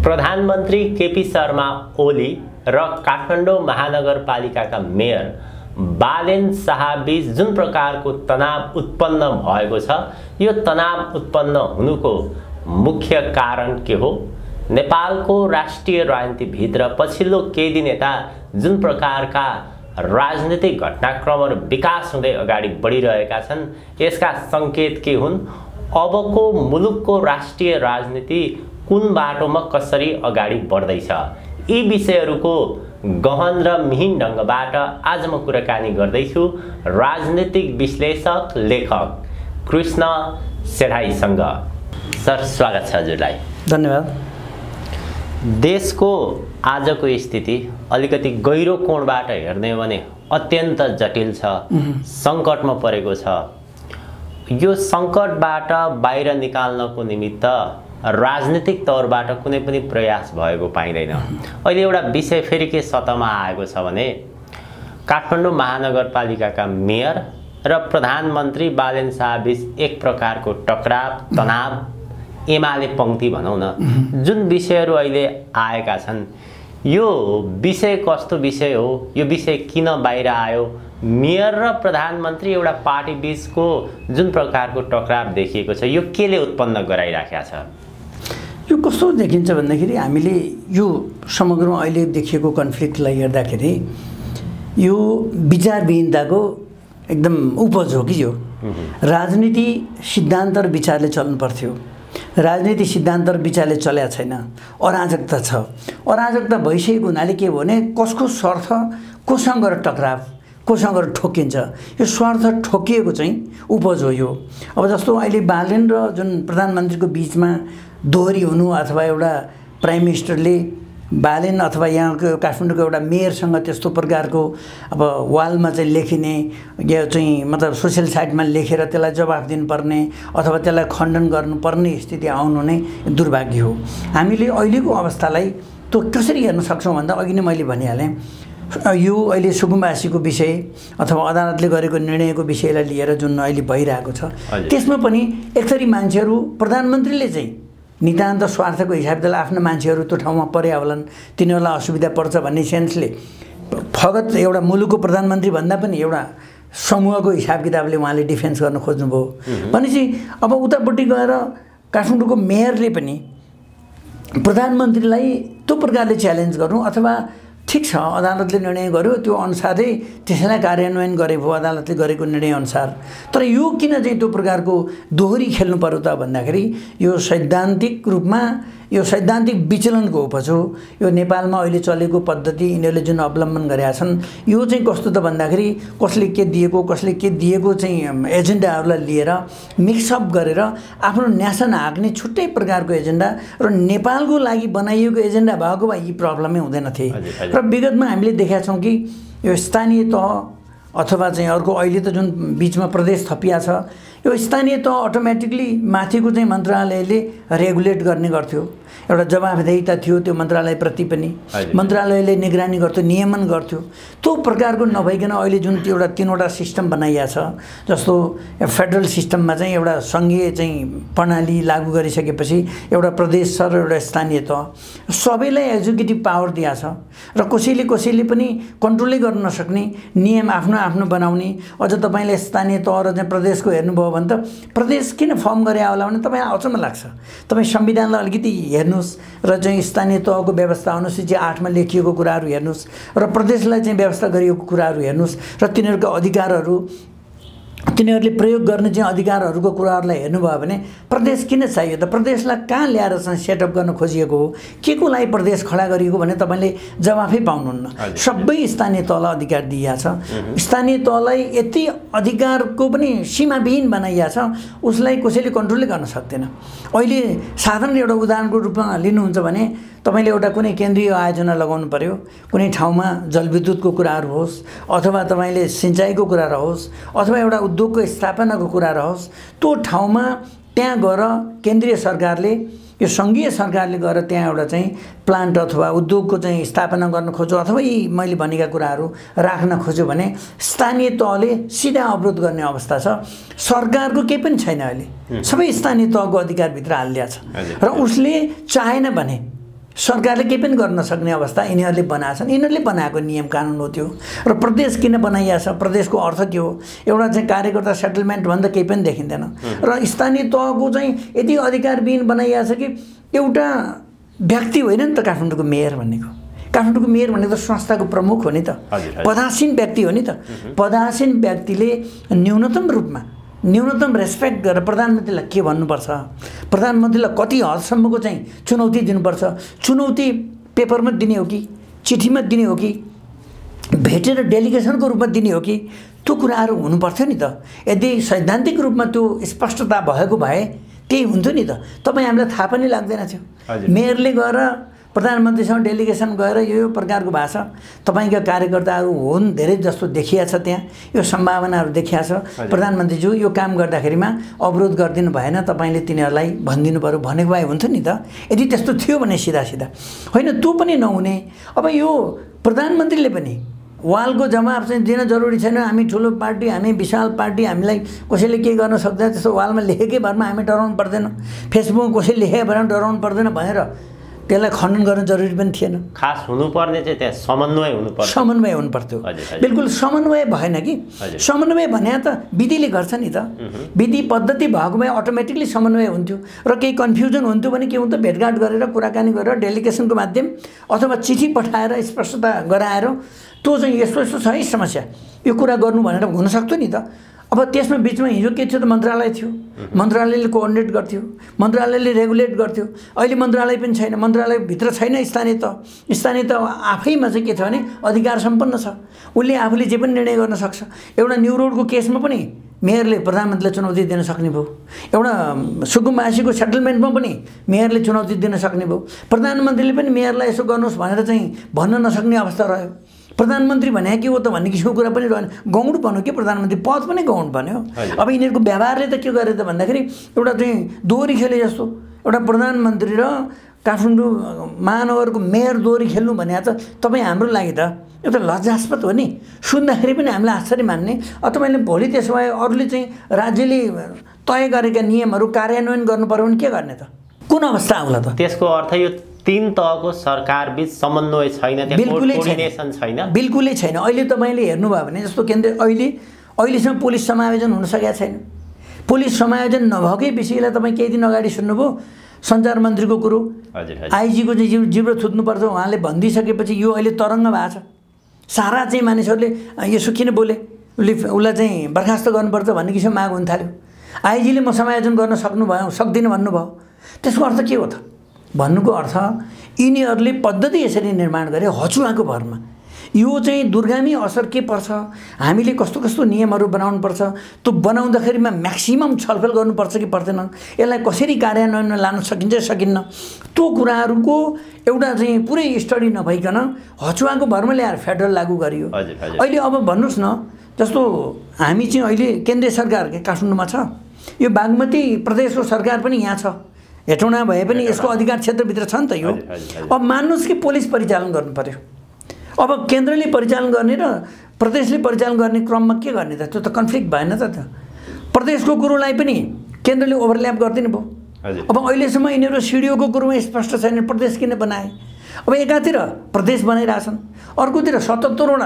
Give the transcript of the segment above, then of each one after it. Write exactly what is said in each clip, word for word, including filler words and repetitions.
प्रधानमन्त्री केपी शर्मा ओली र काठमाडौँ महानगरपालिकाका मेयर बालेन शाहबीच जुन प्रकारको तनाव उत्पन्न भएको छ, यो तनाव उत्पन्न हुनुको मुख्य कारण के हो? नेपालको राष्ट्रिय राजनीतिभित्र पछिल्लो केही दिन यता जुन प्रकारका राजनीतिक घटनाक्रमहरू विकास हुँदै अगाडि बढिरहेका छन्, यसका सङ्केत के हुन्? अबको मुलुकको राष्ट्रिय राजनीति कुन बाटोमा कसरी अगाडि बढ्दैछ? यी विषयहरूको गहन र मिहिन ढङ्गबाट आज म कुराकानी गर्दैछु राजनीतिक विश्लेषक लेखक कृष्ण सेढाईसँग। सर, स्वागत छ हजुरलाई। धन्यवाद। देशको आजको स्थिति अलिकति गहिरो कोणबाट हेर्ने हो भने अत्यन्त जटिल छ, सङ्कटमा परेको छ। यो सङ्कटबाट बाहिर निकाल्नको निमित्त राजनीतिक तौरबाट कुनै पनि प्रयास भएको पाइँदैन। अहिले एउटा विषय फेरि के सतहमा आएको छ भने काठमाडौँ महानगरपालिकाका मेयर र प्रधानमन्त्री बालेन शाहबीच एक प्रकारको टकराव, तनाव, एमाले पंक्ति भनौँ न, जुन विषयहरू अहिले आएका छन्, यो विषय कस्तो विषय हो? यो विषय किन बाहिर आयो? मेयर र प्रधानमन्त्री एउटा पार्टी बीचको जुन प्रकारको टकराव देखिएको छ, यो केले उत्पन्न गराइराखेको छ? यो कस्तो देखिन्छ भन्दाखेरि हामीले यो समग्रमा अहिले देखिएको कन्फ्लिक्टलाई हेर्दाखेरि यो विचारविहीनताको एकदम उपज हो कि यो। राजनीति सिद्धान्त र विचारले चल्नु पर्थ्यो, राजनीति सिद्धान्त र विचारले चलेको छैन, अराजकता छ। अराजकता भइसकेको हुनाले के हो भने कसको स्वार्थ कोसँग गएर टकराव, कोसँग गएर ठोकिन्छ, यो स्वार्थ ठोकिएको चाहिँ उपज हो यो। अब जस्तो अहिले बालेन र जुन प्रधानमन्त्रीको बिचमा दोहोरी हुनु अथवा एउटा प्राइम मिनिस्टरले बालेन अथवा यहाँको काठमाडौँको एउटा मेयरसँग त्यस्तो प्रकारको अब वालमा चाहिँ लेखिने या चाहिँ मतलब सोसियल साइटमा लेखेर त्यसलाई जवाफ दिनुपर्ने अथवा त्यसलाई खण्डन गर्नुपर्ने स्थिति आउनु नै दुर्भाग्य हो। हामीले अहिलेको अवस्थालाई त्यो कसरी हेर्न सक्छौँ भन्दा अघि नै मैले भनिहालेँ, यो अहिले सुकुम्बासीको विषय अथवा अदालतले गरेको निर्णयको विषयलाई लिएर जुन अहिले भइरहेको छ, त्यसमा पनि एक थरी मान्छेहरू प्रधानमन्त्रीले चाहिँ नितान्त स्वार्थको हिसाबले आफ्ना मान्छेहरू त्यो ठाउँमा पर्या होलान्, तिनीहरूलाई असुविधा पर्छ भन्ने सेन्सले फगत एउटा मुलुकको प्रधानमन्त्री भन्दा पनि एउटा समूहको हिसाब किताबले उहाँले डिफेन्स गर्न खोज्नुभयो भनेपछि अब उतापट्टि गएर काठमाडौँको मेयरले पनि प्रधानमन्त्रीलाई त्यो प्रकारले च्यालेन्ज गर्नु अथवा ठिक छ अदालतले निर्णय गर्यो त्यो अनुसारै त्यसैलाई कार्यान्वयन गरे भयो अदालतले गरेको निर्णय अनुसार, तर यो किन चाहिँ त्यो प्रकारको दोहोरी खेल्नु पर्यो त भन्दाखेरि यो सैद्धान्तिक रूपमा यो सैद्धान्तिक विचलनको उपज हो। यो नेपालमा अहिले चलेको पद्धति यिनीहरूले जुन अवलम्बन गरेका छन् यो चाहिँ कस्तो त भन्दाखेरि कसले के दिएको कसले के दिएको चाहिँ एजेन्डाहरूलाई लिएर मिक्सअप गरेर आफ्नो न्यासन हाँक्ने छुट्टै प्रकारको एजेन्डा र नेपालको लागि बनाइएको एजेन्डा भएको भए यी प्रब्लमै हुँदैन थिए। र विगतमा हामीले देखेका छौँ कि यो स्थानीय तह अथवा चाहिँ अर्को अहिले त जुन बिचमा प्रदेश थपिया छ, यो स्थानीय तह अटोमेटिकली माथिको चाहिँ मन्त्रालयले रेगुलेट गर्ने गर्थ्यो, एउटा जवाफदेहिता थियो त्यो मन्त्रालयप्रति पनि, मन्त्रालयले निगरानी गर्थ्यो, नियमन गर्थ्यो। त्यो प्रकारको नभइकन अहिले जुन त्यो एउटा तिनवटा सिस्टम बनाइया छ, जस्तो फेडरल सिस्टममा चाहिँ एउटा सङ्घीय चाहिँ प्रणाली लागू गरिसकेपछि एउटा प्रदेश छ र एउटा स्थानीय तह सबैलाई एक्जिक्युटिभ पावर दिएको छ र कसैले कसैले पनि कन्ट्रोलै गर्न नसक्ने, नियम आफ्नो आफ्नो बनाउने। अझ तपाईँले स्थानीय तह र चाहिँ प्रदेशको हेर्नुभयो भने त प्रदेश किन फर्म गरे होला भने तपाईँलाई अचम्म लाग्छ। तपाईँ संविधानलाई अलिकति हेर्नुहोस् र चाहिँ स्थानीय तहको व्यवस्था अनुसूची आठमा लेखिएको कुराहरू हेर्नुहोस् र प्रदेशलाई चाहिँ व्यवस्था गरिएको कुराहरू हेर्नुहोस् र तिनीहरूको अधिकारहरू तिनीहरूले प्रयोग गर्ने चाहिँ अधिकारहरूको कुराहरूलाई हेर्नुभयो भने प्रदेश किन चाहियो त? प्रदेशलाई कहाँ ल्याएर चाहिँ सेटअप गर्न खोजिएको हो? के को लागि प्रदेश खडा गरिएको भने तपाईँले जवाफै पाउनुहुन्न। सबै स्थानीय तहलाई अधिकार दिइएको छ, स्थानीय तहलाई यति अधिकारको पनि सीमाविहीन बनाइएको छ, उसलाई कसैले कन्ट्रोलै गर्न सक्दैन। अहिले साधारण एउटा उदाहरणको रूपमा लिनुहुन्छ भने तपाईँले एउटा कुनै केन्द्रीय आयोजना लगाउनु पर्यो, कुनै ठाउँमा जलविद्युतको कुराहरू होस् अथवा तपाईँले सिँचाइको कुरा रहोस् अथवा एउटा उद्योगको स्थापनाको कुरा रहोस्, त्यो ठाउँमा त्यहाँ गएर केन्द्रीय सरकारले यो सङ्घीय सरकारले गएर त्यहाँ एउटा चाहिँ प्लान्ट अथवा उद्योगको चाहिँ स्थापना गर्न खोज्यो अथवा यी मैले भनेका कुराहरू राख्न खोज्यो भने स्थानीय तहले सिधा अवरोध गर्ने अवस्था छ। सरकारको केही पनि छैन, अहिले सबै स्थानीय तहको अधिकारभित्र हालिदिएको छ र उसले चाहेन भने सरकारले केही पनि गर्न नसक्ने अवस्था यिनीहरूले बनाएछन्। यिनीहरूले बनाएको नियम कानुन हो त्यो। र प्रदेश किन बनाइएको छ, प्रदेशको अर्थ के हो? एउटा चाहिँ कार्यकर्ता सेटलमेन्ट भन्दा केही पनि देखिँदैन। र स्थानीय तहको चाहिँ यति अधिकारविहीन बनाइएको छ कि एउटा व्यक्ति होइन नि त काठमाडौँको मेयर भनेको। काठमाडौँको मेयर भनेको त संस्थाको प्रमुख हो नि त, पदासीन व्यक्ति हो नि त। पदासीन व्यक्तिले न्यूनतम रूपमा न्यूनतम रेस्पेक्ट गरेर प्रधानमन्त्रीलाई के भन्नुपर्छ, प्रधानमन्त्रीलाई कति हदसम्मको चाहिँ चुनौती दिनुपर्छ, चुनौती पेपरमा दिने हो कि चिठीमा दिने हो कि भेटेर डेलिगेसनको रूपमा दिने हो कि, त्यो कुराहरू हुनुपर्थ्यो नि त। यदि सैद्धान्तिक रूपमा त्यो स्पष्टता भएको भए त्यही हुन्थ्यो नि त। तपाईँ हामीलाई थाहा पनि लाग्दैन थियो। मेयरले गएर प्रधानमन्त्रीसँग डेलिगेसन गएर यो यो प्रकारको भाषा तपाईँका कार्यकर्ताहरू हुन् धेरै जस्तो देखिया छ, त्यहाँ यो सम्भावनाहरू देखिया छ, प्रधानमन्त्रीज्यू यो काम गर्दाखेरिमा अवरोध गरिदिनु भएन, तपाईँले तिनीहरूलाई भनिदिनु पऱ्यो भनेको भए हुन्थ्यो नि त। यदि त्यस्तो थियो भने सिधा सिधा होइन, त्यो पनि नहुने। अब यो प्रधानमन्त्रीले पनि वालको जवाब चाहिँ दिन जरुरी छैन, हामी ठुलो पार्टी, हामी विशाल पार्टी, हामीलाई कसैले के गर्न सक्दैन, त्यस्तो वालमा लेखेकै भरमा हामी डराउनु पर्दैन, फेसबुकमा कसैले लेखेको भएर डराउनु पर्दैन भनेर त्यसलाई खण्डन गर्न जरुरी पनि थिएन। खास हुनुपर्ने चाहिँ त्यहाँ समन्वय हुनुपर्छ, समन्वय हुनुपर्थ्यो। बिल्कुल समन्वय भएन कि। समन्वय भने त विधिले गर्छ नि त। विधि पद्धति भएको भए अटोमेटिकली समन्वय हुन्थ्यो। र केही कन्फ्युजन हुन्थ्यो भने के हुन्थ्यो, भेटघाट गरेर कुराकानी गरेर डेलिगेसनको माध्यम अथवा चिठी पठाएर स्पष्टता गराएर त्यो चाहिँ यस्तो यस्तो छ है समस्या, यो कुरा गर्नु भनेर हुनसक्थ्यो नि त। अब त्यसमा बिचमा हिजो के थियो त, मन्त्रालय थियो, मन्त्रालयले कोअर्डिनेट गर्थ्यो, मन्त्रालयले रेगुलेट गर्थ्यो। अहिले मन्त्रालय पनि छैन, मन्त्रालयभित्र छैन स्थानीय तह। स्थानीय तह आफैमा चाहिँ के छ भने अधिकार सम्पन्न छ, उसले आफूले जे पनि निर्णय गर्न सक्छ। एउटा न्यु रोडको केसमा पनि मेयरले प्रधानमन्त्रीलाई चुनौती दिन सक्ने भयो, एउटा सुकुम्बासीको सेटलमेन्टमा पनि मेयरले चुनौती दिन सक्ने भयो। प्रधानमन्त्रीले पनि मेयरलाई यसो गर्नुहोस् भनेर चाहिँ भन्न नसक्ने अवस्था रह्यो। प्रधानमन्त्री भने के हो त भन्ने किसिमको कुरा पनि रहेन, गौड बन्यो कि प्रधानमन्त्री पद पनि गौड बन्यो। अब यिनीहरूको व्यवहारले त के गरे त भन्दाखेरि एउटा चाहिँ दोहोरी खेले जस्तो, एउटा प्रधानमन्त्री र काठमाडौँ महानगरको मेयर दोहोरी खेल्नु भने त तपाईँ हाम्रो लागि त एउटा लज्जास्पद हो नि। सुन्दाखेरि पनि हामीलाई आश्चर्य मान्ने। तपाईँले भोलि त्यसो भए अरूले चाहिँ राज्यले तय गरेका नियमहरू कार्यान्वयन गर्नु पर्यो भने के गर्ने त, कुन अवस्था आउला त? त्यसको अर्थ यो तीन तहको सरकार बीच समन्वय छैन, बिल्कुलै कोअर्डिनेसन छैन, बिल्कुलै छैन। अहिले तपाईँले हेर्नुभयो भने जस्तो केन्द्र अहिले अहिलेसम्म पुलिस समायोजन हुन सकेको छैन। पुलिस समायोजन नभएकै विषयलाई तपाईँ केही दिन अगाडि सुन्नुभयो, सञ्चार मन्त्रीको कुरो, आइजीको चाहिँ जिब्रो जिब्रो थुत्नुपर्छ उहाँले भनिदिइसकेपछि यो अहिले तरङ्ग भएको छ। सारा चाहिँ मानिसहरूले यसो किन बोले, उसले उसलाई चाहिँ बर्खास्त गर्नुपर्छ भन्ने किसिमको माग हुन थाल्यो। आइजीले म समायोजन गर्न सक्नुभयो सक्दिनँ भन्नुभयो। त्यसको अर्थ के हो त भन्नुको अर्थ यिनीहरूले पद्धति यसरी निर्माण गरे हचुवाको भरमा। यो चाहिँ दुर्गामी असर के पर्छ, हामीले कस्तो कस्तो नियमहरू बनाउनुपर्छ, त्यो बनाउँदाखेरिमा म्याक्सिमम छलफल गर्नुपर्छ कि पर्दैन, यसलाई कसरी कार्यान्वयनमा लान सकिन्छ सकिन्न, त्यो कुराहरूको एउटा चाहिँ पुरै स्टडी नभइकन हचुवाको भरमा ल्याएर फेडरल लागू गरियो। अहिले अब भन्नुहोस् न, जस्तो हामी चाहिँ अहिले केन्द्रीय सरकार काठमाडौँमा छ, यो बागमती प्रदेशको सरकार पनि यहाँ छ, हेटौँडा भए पनि यसको अधिकार क्षेत्रभित्र छ नि त यो। अब मान्नुहोस् कि पुलिस परिचालन गर्नु पर्यो, अब केन्द्रले परिचालन गर्ने र प्रदेशले परिचालन गर्ने क्रममा के गर्ने त, त्यो त कन्फ्लिक्ट भएन त। त प्रदेशको कुरोलाई पनि केन्द्रले ओभरल्याप गरिदिनु भयो। अब अहिलेसम्म यिनीहरू सिडिओको कुरोमा स्पष्ट छैन, प्रदेश किन बनाए। अब एकातिर प्रदेश बनाइरहेछन्, अर्कोतिर सतहत्तरवटा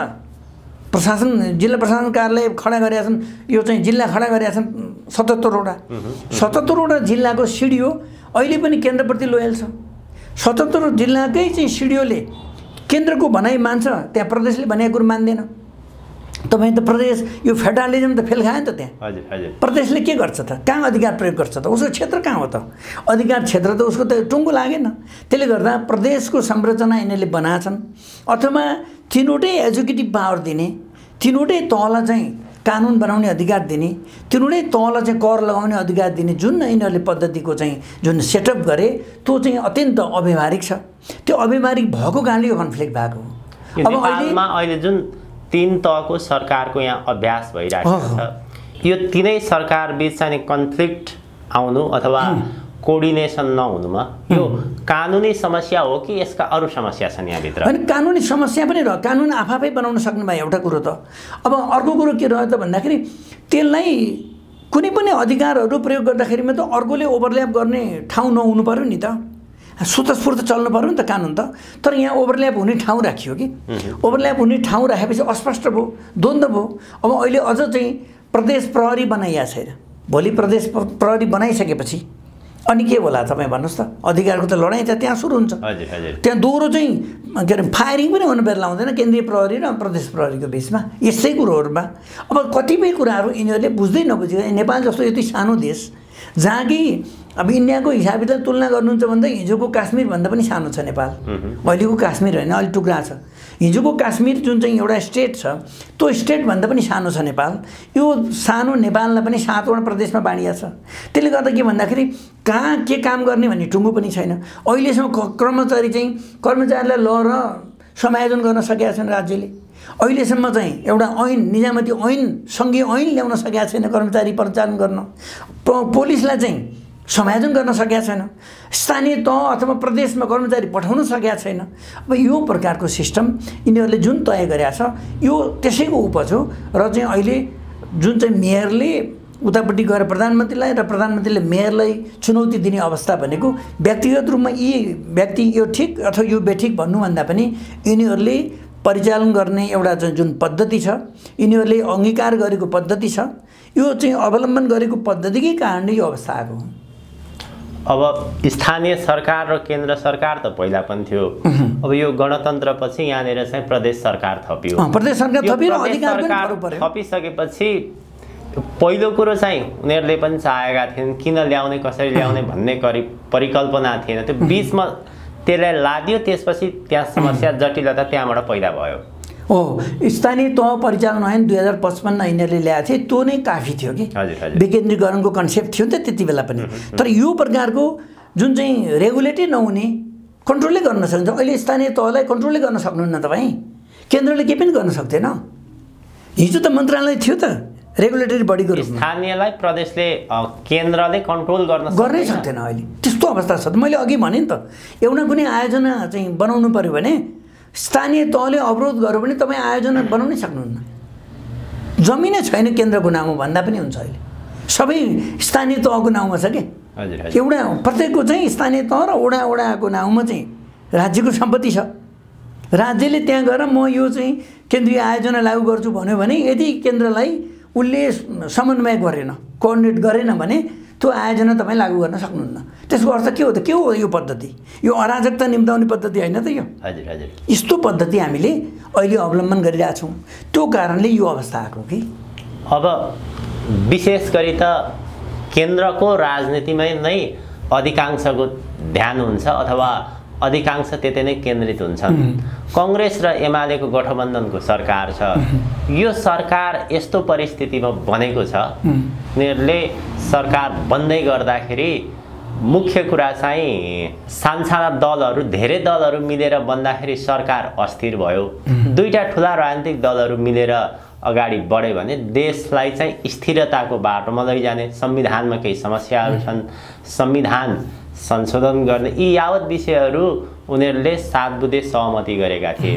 प्रशासन जिल्ला प्रशासन कार्यालय खडा गरेका छन्, यो चाहिँ जिल्ला खडा गरेका छन् सतहत्तरवटा। सतहत्तरवटा जिल्लाको सिडिओ अहिले पनि केन्द्रप्रति लोयल छ। सतहत्तर जिल्लाकै चाहिँ सिडिओले केन्द्रको भनाइ मान्छ, त्यहाँ प्रदेशले भनेको कुरो मान्दैन। तपाईँ त प्रदेश यो फेडरलिजम त फेल खायो नि त। त्यहाँ प्रदेशले के गर्छ त, कहाँ अधिकार प्रयोग गर्छ त, उसको क्षेत्र कहाँ हो त, अधिकार क्षेत्र त उसको त टुङ्गो लागेन। त्यसले गर्दा प्रदेशको संरचना यिनीहरूले बनाएछन्, अथवा तिनवटै एजुकेटिभ पावर दिने, तिनवटै तहलाई चाहिँ कानुन बनाउने अधिकार दिने, तिनवटै तहलाई चाहिँ कर लगाउने अधिकार दिने जुन यिनीहरूले पद्धतिको चाहिँ जुन सेटअप गरे त्यो चाहिँ अत्यन्त अव्यवहारिक छ। त्यो अव्यवहारिक भएको कारणले यो कन्फ्लिक्ट भएको हो। अब नेपालमा अहिले जुन तीन तहको सरकारको यहाँ अभ्यास भइरहेको छ, यो तीनै सरकार बीच चाहिँ कन्फ्लिक्ट आउनु अथवा कोअर्डिनेसन नहुनुमा यो कानुनी समस्या हो कि यसका अरू समस्या छन् यहाँभित्र? होइन, कानुनी समस्या पनि रह्यो, कानुन आफै बनाउन सक्नु भयो एउटा कुरो त। अब अर्को कुरो के रह्यो त भन्दाखेरि त्यसलाई कुनै पनि अधिकारहरू प्रयोग गर्दाखेरिमा त अर्कोले ओभरल्याप गर्ने ठाउँ नहुनु पर्यो नि त। स्वतस्फूर्त चल्नु पऱ्यो नि त कानुन त। तर यहाँ ओभरल्याप हुने ठाउँ राखियो कि, ओभरल्याप हुने ठाउँ राखेपछि अस्पष्ट भयो, द्वन्द्व भयो। अब अहिले अझ चाहिँ प्रदेश प्रहरी बनाइएको छैन। भोलि प्रदेश प्रहरी बनाइसकेपछि अनि के होला तपाईँ भन्नुहोस् त? अधिकारको त लडाइँ त त्यहाँ सुरु हुन्छ। त्यहाँ दोहोरो चाहिँ के अरे फायरिङ पनि हुनु बेला हुँदैन केन्द्रीय प्रहरी र प्रदेश प्रहरीको बिचमा यसै कुरोहरूमा। अब कतिपय कुराहरू यिनीहरूले बुझ्दै नबुझेको, नेपाल जस्तो यति सानो देश जहाँ कि अब इन्डियाको हिसाबले तुलना गर्नुहुन्छ भन्दा हिजोको काश्मीरभन्दा पनि सानो छ नेपाल। अहिलेको काश्मीर होइन, अलि टुक्रा छ। हिजोको काश्मीर जुन चाहिँ एउटा स्टेट छ त्यो स्टेटभन्दा पनि सानो छ नेपाल। यो सानो नेपाललाई पनि सातवटा प्रदेशमा बाँडिया छ। त्यसले गर्दा के भन्दाखेरि कहाँ के काम गर्ने भन्ने टुङ्गो पनि छैन। अहिलेसम्म कर्मचारी चाहिँ कर्मचारीलाई ल र समायोजन गर्न सकेका छन् राज्यले। अहिलेसम्म चाहिँ एउटा ऐन निजामती ऐन सङ्घीय ऐन ल्याउन सकेका छैन कर्मचारी परिचालन गर्न। पुलिसलाई चाहिँ समायोजन गर्न सकेका छैन। स्थानीय तह अथवा प्रदेशमा कर्मचारी पठाउन सकेका छैन। अब यो प्रकारको सिस्टम यिनीहरूले जुन तय गरेका छ यो त्यसैको उपज हो। र चाहिँ अहिले जुन चाहिँ मेयरले उतापट्टि गएर प्रधानमन्त्रीलाई र प्रधानमन्त्रीले मेयरलाई चुनौती दिने अवस्था भनेको व्यक्तिगत रूपमा यी व्यक्ति यो ठिक अथवा यो बेठिक भन्नुभन्दा पनि यिनीहरूले परिचालन गर्ने एउटा जुन पद्धति छ, यिनीहरूले अङ्गीकार गरेको पद्धति छ, यो चाहिँ अवलम्बन गरेको पद्धतिकै कारणले यो अवस्था आएको हो। अब स्थानीय सरकार र केन्द्र सरकार त पहिला पनि थियो। अब यो गणतन्त्रपछि यहाँनिर चाहिँ प्रदेश सरकार थपियो। प्रदेश सरकार थपियो, अधिकार पनि थपिसकेपछि पहिलो कुरो चाहिँ उनीहरूले पनि चाहेका थिएन किन ल्याउने कसरी ल्याउने भन्ने परिकल्पना थिएन। त्यो बिचमा त्यसलाई लादियो, त्यसपछि त्यहाँ समस्या जटिलता त्यहाँबाट पैदा भयो। हो, स्थानीय तह परिचालन ऐन दुई हजार पचपन्न यिनीहरूले ल्याएको थिए, त्यो नै काफी थियो कि विकेन्द्रीकरणको कन्सेप्ट थियो नि त त्यति बेला पनि। तर यो प्रकारको जुन चाहिँ रेगुलेटै नहुने कन्ट्रोलै गर्न सकिन्छ। अहिले स्थानीय तहलाई कन्ट्रोलै गर्न सक्नुहुन्न तपाईँ, केन्द्रले केही पनि गर्न सक्दैन। हिजो त मन्त्रालय थियो त रेगुलेटरी बडीको रूपमा, स्थानीयलाई प्रदेशले केन्द्रले कन्ट्रोल गर्न गर्नै सक्दैन अहिले। त्यस्तो अवस्था छ। मैले अघि भने नि त एउटा कुनै आयोजना चाहिँ बनाउनु पर्यो भने स्थानीय तहले अवरोध गर्यो भने तपाईँ आयोजना बनाउनै सक्नुहुन्न। जमिनै छैन केन्द्रको नाउँमा भन्दा पनि हुन्छ। अहिले सबै स्थानीय तहको नाउँमा छ कि एउटा प्रत्येकको चाहिँ स्थानीय तह र वडा वडाको नाउँमा चाहिँ राज्यको सम्पत्ति छ। राज्यले त्यहाँ गएर म यो चाहिँ केन्द्रीय आयोजना लागू गर्छु भन्यो भने यदि केन्द्रलाई उसले समन्वय गरेन, कोअर्डिनेट गरेन भने त्यो आयोजना तपाईँ लागू गर्न सक्नुहुन्न। त्यसको अर्थ के हो त? के हो यो पद्धति? यो अराजकता निम्ताउने पद्धति होइन त यो। हजुर हजुर, यस्तो पद्धति हामीले अहिले अवलम्बन गरिरहेछौँ। त्यो कारणले यो अवस्था आएको कि अब विशेष गरी त केन्द्रको राजनीतिमै नै अधिकांशको ध्यान हुन्छ अथवा अधिकांश त्यतै नै केन्द्रित हुन्छन्। कांग्रेस र एमालेको गठबन्धनको सरकार छ। यो सरकार यस्तो परिस्थितिमा बनेको छ, उनीहरूले सरकार बन्दै गर्दाखेरि मुख्य कुरा चाहिँ सानसाना दलहरू धेरै दलहरू मिलेर बन्दाखेरि सरकार अस्थिर भयो। दुईटा ठुला राजनीतिक दलहरू मिलेर अगाडि बढ्यो भने देशलाई चाहिँ स्थिरताको बाटोमा लैजाने, संविधानमा केही समस्याहरू छन्, संविधान संशोधन गर्ने, यी यावत विषयहरू उनीहरूले सातबुधे सहमति गरेका थिए।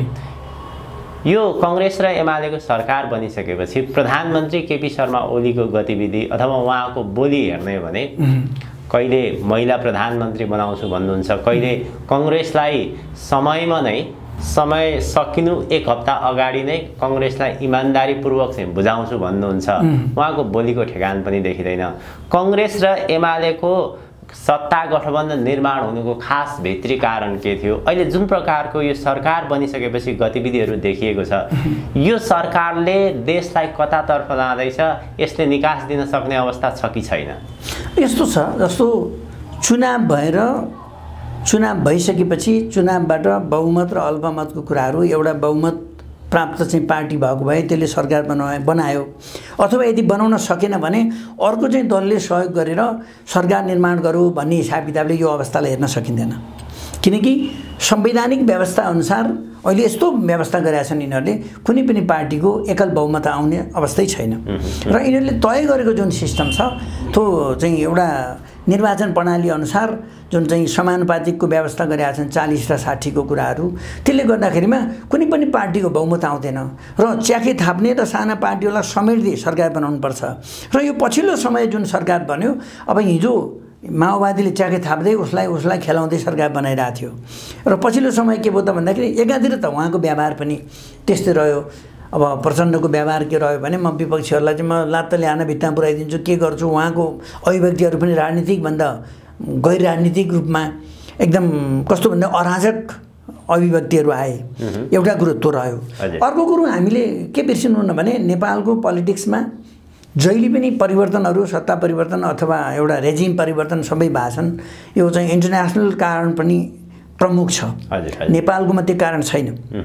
यो कांग्रेस र एमालेको सरकार बनिसकेपछि प्रधानमन्त्री केपी शर्मा ओलीको गतिविधि अथवा उहाँको बोली हेर्ने हो भने कहिले महिला प्रधानमन्त्री बनाउँछु भन्नुहुन्छ, कहिले कांग्रेसलाई समयमा नै समय सकिनु एक हप्ता अगाडि नै कांग्रेसलाई इमानदारीपूर्वक चाहिँ बुझाउँछु भन्नुहुन्छ। उहाँको बोलीको ठेगान पनि देखिँदैन। कांग्रेस र एमालेको सत्ता गठबन्धन निर्माण हुनुको खास भित्री कारण के थियो? अहिले जुन प्रकारको यो सरकार बनिसकेपछि गतिविधिहरू देखिएको छ, यो सरकारले देशलाई कतातर्फ लाँदैछ, यसले निकास दिन सक्ने अवस्था छ कि छैन? यस्तो छ जस्तो चुनाव भएर चुनाव भइसकेपछि चुनावबाट बहुमत र अल्पमतको कुराहरू, एउटा बहुमत प्राप्त चाहिँ पार्टी भएको भए त्यसले सरकार बनाए बनायो, अथवा यदि बनाउन सकेन भने अर्को चाहिँ दलले सहयोग गरेर सरकार निर्माण गरौँ भन्ने हिसाब किताबले यो अवस्थालाई हेर्न सकिँदैन। किनकि संवैधानिक व्यवस्था अनुसार अहिले यस्तो व्यवस्था गरेका छन् यिनीहरूले, कुनै पनि पार्टीको एकल बहुमत आउने अवस्थै छैन। र यिनीहरूले तय गरेको जुन सिस्टम छ त्यो चाहिँ एउटा निर्वाचन प्रणाली अनुसार जुन चाहिँ समानुपातिकको व्यवस्था गरेका छन् चालीस र साठीको कुराहरू, त्यसले गर्दाखेरिमा कुनै पनि पार्टीको बहुमत आउँदैन र च्याखे थाप्ने र साना पार्टीहरूलाई समेट्दै सरकार बनाउनुपर्छ। र यो पछिल्लो समय जुन सरकार बन्यो, अब हिजो माओवादीले च्याके थाप्दै उसलाई उसलाई खेलाउँदै सरकार बनाइरहेको थियो र पछिल्लो समय के भयो त भन्दाखेरि एकातिर त उहाँको व्यवहार पनि त्यस्तै रह्यो। अब प्रचण्डको व्यवहार के रह्यो भने म विपक्षीहरूलाई चाहिँ म लात्त ल्याएर भित्तामा पुऱ्याइदिन्छु के गर्छु। उहाँको अभिव्यक्तिहरू पनि राजनीतिकभन्दा गैर राजनीतिक रूपमा एकदम कस्तो भन्दा अराजक अभिव्यक्तिहरू आए। एउटा कुरो त्यो रह्यो। अर्को कुरो हामीले के बिर्सिनु न भने नेपालको पोलिटिक्समा जहिले पनि परिवर्तनहरू सत्ता परिवर्तन अथवा एउटा रेजिम परिवर्तन सबै भाषण यो चाहिँ इन्टरनेसनल कारण पनि प्रमुख छ। नेपालकोमा त्यो कारण छैन।